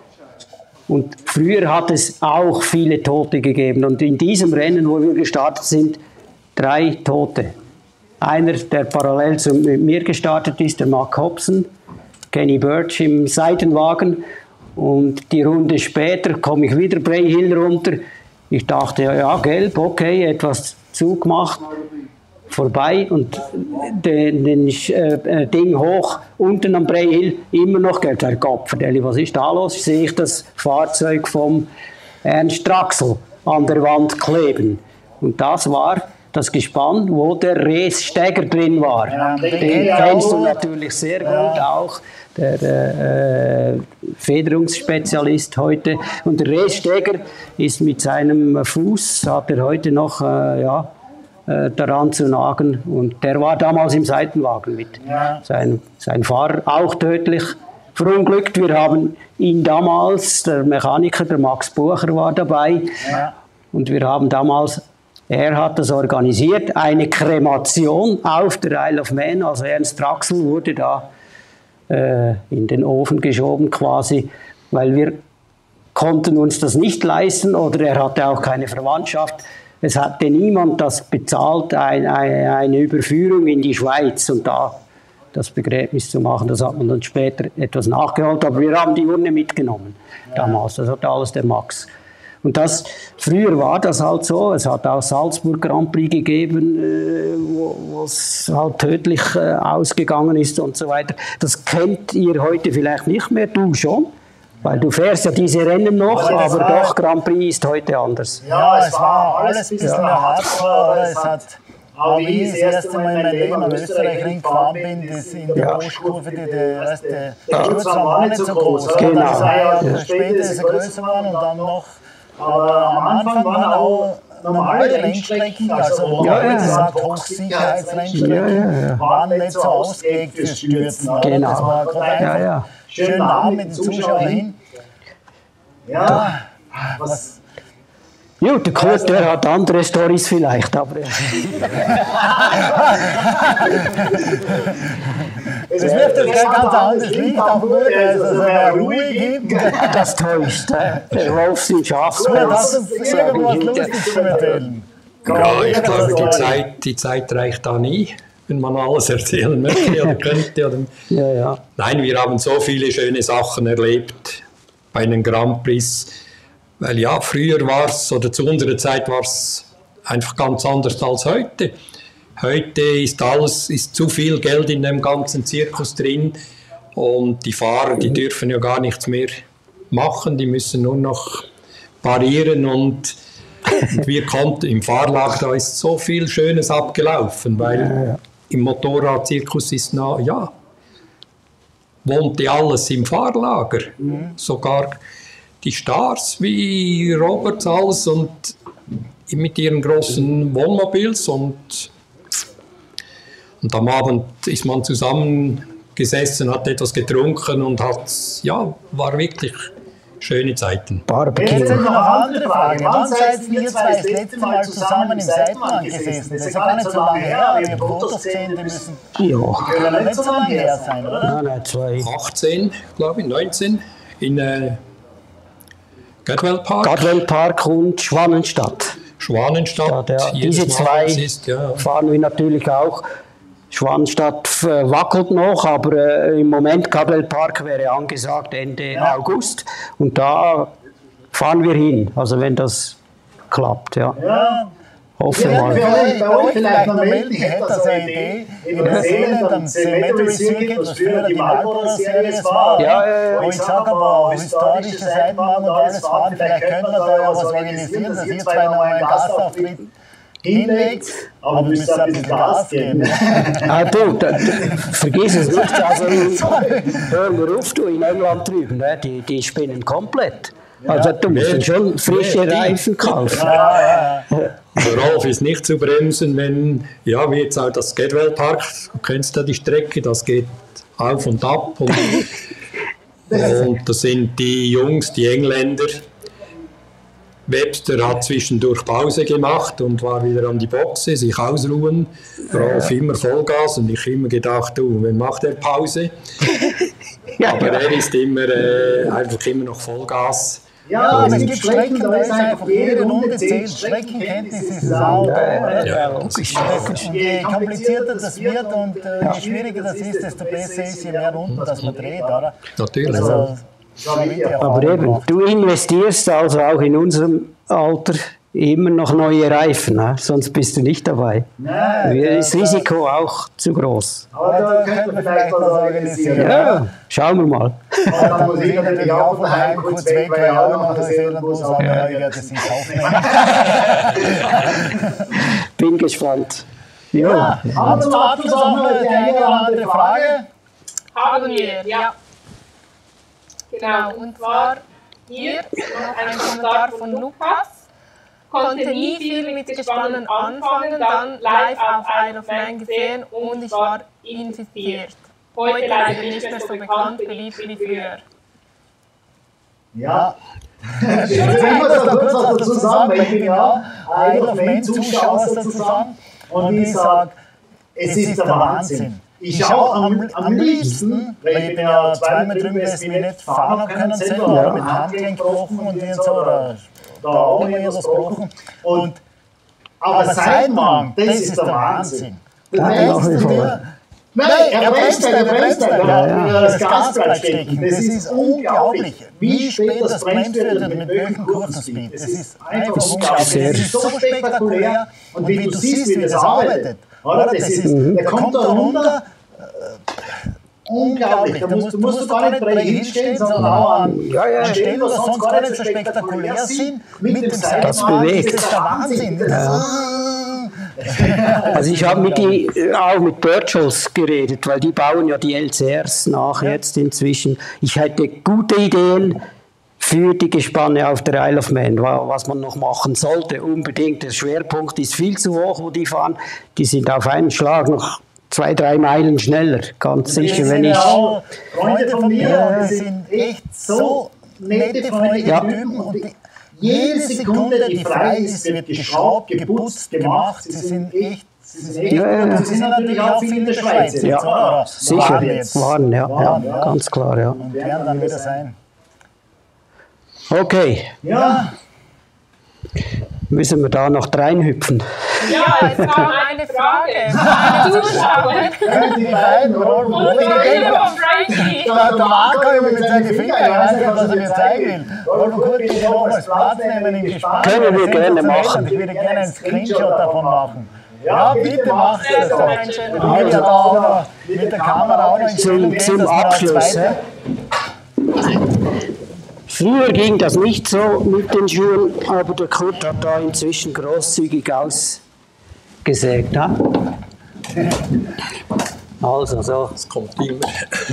Und früher hat es auch viele Tote gegeben. Und in diesem Rennen, wo wir gestartet sind, 3 Tote. Einer, der parallel mit mir gestartet ist, der Mark Hobson, Kenny Birch im Seitenwagen. Und die Runde später komme ich wieder Bray Hill runter. Ich dachte, ja, gelb, okay, etwas zugemacht. Vorbei und den Ding hoch, unten am Bray Hill, immer noch gelb. Gottverdeli, was ist da los? Sehe ich das Fahrzeug vom Ernst Traxel an der Wand kleben. Und das war das Gespann, wo der Rees Steger drin war. Ja, den kennst du natürlich sehr gut auch, der Federungsspezialist heute. Und der Rees Steger ist mit seinem Fuß, hat er heute noch, daran zu nagen. Und der war damals im Seitenwagen mit. Ja. Sein Fahrer auch tödlich verunglückt. Wir haben ihn damals, der Mechaniker, der Max Bucher war dabei. Ja. Und wir haben damals, er hat das organisiert, eine Kremation auf der Isle of Man. Also Ernst Traxel wurde da in den Ofen geschoben quasi, weil wir konnten uns das nicht leisten oder er hatte auch keine Verwandtschaft. Es hatte niemand das bezahlt, eine Überführung in die Schweiz und da das Begräbnis zu machen. Das hat man dann später etwas nachgeholt, aber wir haben die Urne mitgenommen damals. Das hat alles der Max. Und früher war das halt so. Es hat auch Salzburg Grand Prix gegeben, wo es halt tödlich ausgegangen ist und so weiter. Das kennt ihr heute vielleicht nicht mehr, du schon. Weil du fährst ja diese Rennen noch, aber doch, Grand Prix ist heute anders. Ja, es war alles ein bisschen hardcore. Es hat Aber wie ich das erste Mal in meinem Leben am Österreich-Ring gefahren bin, das in der Buschkurve, der Sturz war nicht so groß. Oder? Genau. Das war ja später ist er größer geworden und dann noch. Aber am Anfang waren auch normale Rennstrecken, also wo man heute sagt, Hochsicherheitsrennstrecken, waren nicht so ausgelegt fürs Stürzen. Oder? Genau. Das war gerade einfach schön nah mit den Zuschauern hin. Ja, was... Gut, der Kurt, der hat andere Storys vielleicht, aber... Das wirft jetzt kein ganz anderes Licht auf den Boden, also wer Ruhe gibt. Das täuscht, der Wolf im Schafsbau. Lass uns irgendwas Lustiges zu erzählen. Ja, ich glaube, die Zeit reicht da nie, wenn man alles erzählen möchte oder könnte. Oder Ja. Nein, wir haben so viele schöne Sachen erlebt bei den Grand Prix. Weil ja, früher war es, oder zu unserer Zeit war es einfach ganz anders als heute. Heute ist zu viel Geld in dem ganzen Zirkus drin und die Fahrer, die dürfen ja gar nichts mehr machen, die müssen nur noch parieren und wir konnten im Fahrlager, da ist so viel Schönes abgelaufen, weil im Motorradzirkus ist wohnte alles im Fahrlager, sogar die Stars wie Roberts alles und mit ihren großen Wohnmobils und am Abend ist man zusammengesessen, hat etwas getrunken und war wirklich schöne Zeiten. Jetzt sind noch eine andere Frage. Wann seid ihr zwei das letzte Mal zusammen im Seitenrang gesessen? Das ist ja gar nicht so lange her, aber ich habe Fotos gesehen, die müssen können nicht so lange her sein, oder? Nein, 18, glaube ich, 19 in Gadwell Park. Gadwell Park und Schwanenstadt. Schwanenstadt. Ja, diese zwei fahren wir natürlich auch. Schwanenstadt wackelt noch, aber im Moment Gadwell Park wäre angesagt Ende August. Und da fahren wir hin, also wenn das klappt. Ja. Hoffe mal. Bei euch vielleicht noch melden, ich hätte also eine Idee, in Neuseeland am Cemetery Circuit, was früher die Marlboro-Series war, wo ich sage, aber historische Seitenmann und alles fahren, vielleicht könnten wir da ja was organisieren, dass ihr zwei noch einen Gastauftritt hinlegt, aber wir müssen ein bisschen Gas geben. Vergiss es nicht, also hör mir auf, du in England drüben, die spinnen komplett. Also du musst schon frische Reifen kaufen. Der Rolf ist nicht zu bremsen, wenn, wie jetzt auch das Gadwell Park, du kennst ja die Strecke, das geht auf und ab. Und das sind die Jungs, die Engländer. Webster hat zwischendurch Pause gemacht und war wieder an die Boxe, sich ausruhen. Rolf immer Vollgas und ich immer gedacht, wann macht er Pause? Aber er ist einfach immer noch Vollgas. Ja, aber es gibt Strecken, da ist einfach jede Runde zählt. Streckenkenntnis ist das Auto. Und je komplizierter das wird und je schwieriger das ist, desto besser ist, je mehr Runden das man dreht, oder? Natürlich. Also, aber eben, du investierst also auch in unserem Alter immer noch neue Reifen, ne? Sonst bist du nicht dabei. Nein, ist das Risiko auch zu groß. Aber da könnten wir vielleicht was organisieren. Ja, schauen wir mal. Aber dann muss ich natürlich auch daheim kurz weg, weil ich auch noch nach Neuseeland muss, aber ich werde das in Kauf nehmen. Bin gespannt. Ja, haben wir zum Abschluss auch noch die eine oder andere Frage? Haben wir, ja. Genau, und zwar hier noch ein Kommentar von Lukas. Konnte nie viel mit Gespannen anfangen, dann live auf Isle of Man gesehen und ich war infiziert. Heute leider nicht mehr so bekannt, beliebt wie früher. Ja. Ich muss das noch kurz dazu sagen, weil ich bin ja Isle of Man Zuschauer sozusagen und ich sage, es ist der Wahnsinn. Ich schaue am liebsten, weil ich bin ja zweimal drüben, dass wir nicht fahren haben können, selber mit Handgelenk gebrochen und so, oder da auch immer was gebrochen. Aber Seitenwagen, das ist der Wahnsinn. Nein, er bremst das Gas bleibt stecken. Das ist unglaublich, wie spät das bremst wird und mit welchem Kurvenspeed. Das ist einfach unglaublich. Das ist so spektakulär und wie du siehst, wie das arbeitet. Oder? Der kommt da runter. Unglaublich. Da musst du gar nicht bei hinstehen, sondern auch an Stellen, die sonst gar nicht so spektakulär sind. Mit dem Seitenwagen ist das der Wahnsinn. Also ich habe auch mit Birchholz geredet, weil die bauen ja die LCRs nach jetzt inzwischen. Ich hätte gute Ideen für die Gespanne auf der Isle of Man, was man noch machen sollte, unbedingt. Der Schwerpunkt ist viel zu hoch, wo die fahren. Die sind auf einen Schlag noch 2-3 Meilen schneller, ganz sicher. Wenn ich auch Freunde von mir, die sind echt so nette freundliche Typen und jede Sekunde, die frei ist, wird geschraubt, geputzt, gemacht. Sie sind echt gut. Sie sind natürlich auch viel in der Schweiz jetzt, oder? Sicher, waren, ganz klar, ja. Und werden dann wieder sein. Okay. Ja. Müssen wir da noch reinhüpfen? Ja, jetzt kam eine Frage von einem Zuschauer. Die beiden, Und von Frankie. der Marco immer mit seinen Fingern, ich weiß nicht, was er mir zeigen will. Wollen wir kurz bitte nochmals Platz nehmen im Gespann? Können wir gerne machen. Ich würde gerne einen Screenshot davon machen. Ja, bitte macht das. Das war ein schöner Ich will ja da auch noch mit der Kamera auch noch in Stellung gehen, Zum dass wir Abschluss. zweite- Früher ging das nicht so mit den Schuhen, aber der Kurt hat da inzwischen großzügig ausgesägt. Ne? Also so. Das kommt immer.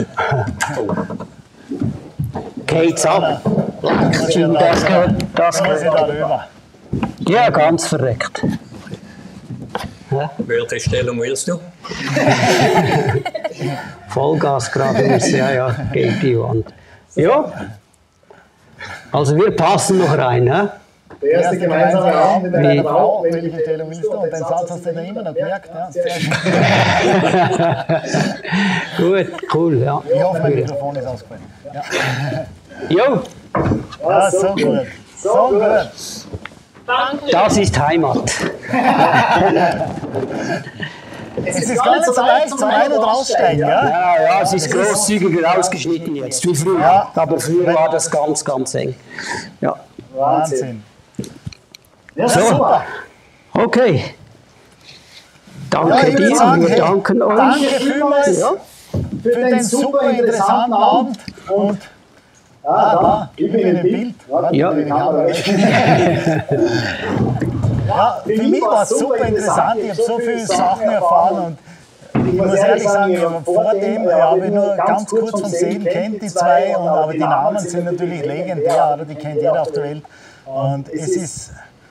Geht's ab. Das muss ich da rüber. Ja, ganz verreckt. Welche Stellung willst du? Vollgas geradeaus, ja, gegen die Wand. Ja. Also wir passen noch rein, ne? Der erste gemeinsame Abend mit einer Frau. Welche Stellung willst du? Und den Satz hast du da immer noch gemerkt. Ja, sehr schön. Gut, cool, ja. Ich hoffe, mein Mikrofon ist ausgefallen. Jo, Ja, so gut. So gut. Danke. das ist Heimat. Es ist gar nicht so leicht zum Ein- und Raussteigen, ja? Ja, es ist großzügiger ausgeschnitten jetzt, wie früher. Ja. Aber früher war das ganz, ganz eng. Ja. Wahnsinn. Ja, So. super. Okay. Danke Ja, ich würde dir, sagen, wir hey, danken euch. Danke vielmals Ja. für den super interessanten Abend. Und da, ich bin im Bild. Warte, Ja. die Kamera weg. Ja, für mich war es super interessant. Ich habe so viele Sachen erfahren und ich muss ehrlich sagen, vor dem habe ich nur ganz kurz vom Sehen kennt die zwei, aber die Namen sind natürlich legendär, oder? Die kennt jeder auf der Welt. Und es ist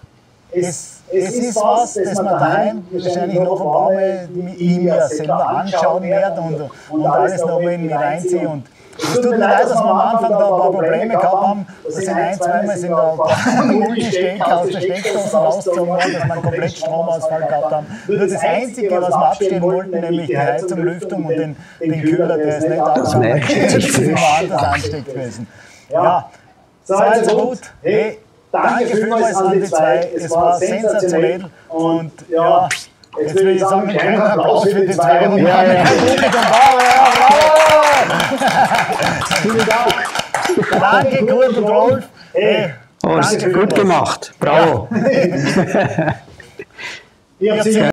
was, das man daheim wahrscheinlich noch ein paar Mal mir selber anschauen werde und alles nochmal in mich reinziehe. Und es tut mir leid, dass wir am Anfang da ein paar Probleme gehabt haben. Da sind zweimal sind da ein paar Multistecker aus der Steckdose rausgezogen worden, dass wir einen komplett Stromausfall gehabt haben. Nur das Einzige, was wir abstellen wollten, nämlich die Heizung, Lüftung und den Kühler, der ist nicht abgegangen. Das ist immer anders ansteckt gewesen. Ja, so also gut. Hey, danke vielmals an die zwei. Es war sensationell. Und ja, jetzt würde ich sagen, einen kleinen Applaus für die zwei. Und vielen Dank. Danke, Kurt und Rolf. Hey, Oh, das ist gut gemacht. Bravo. ihr habt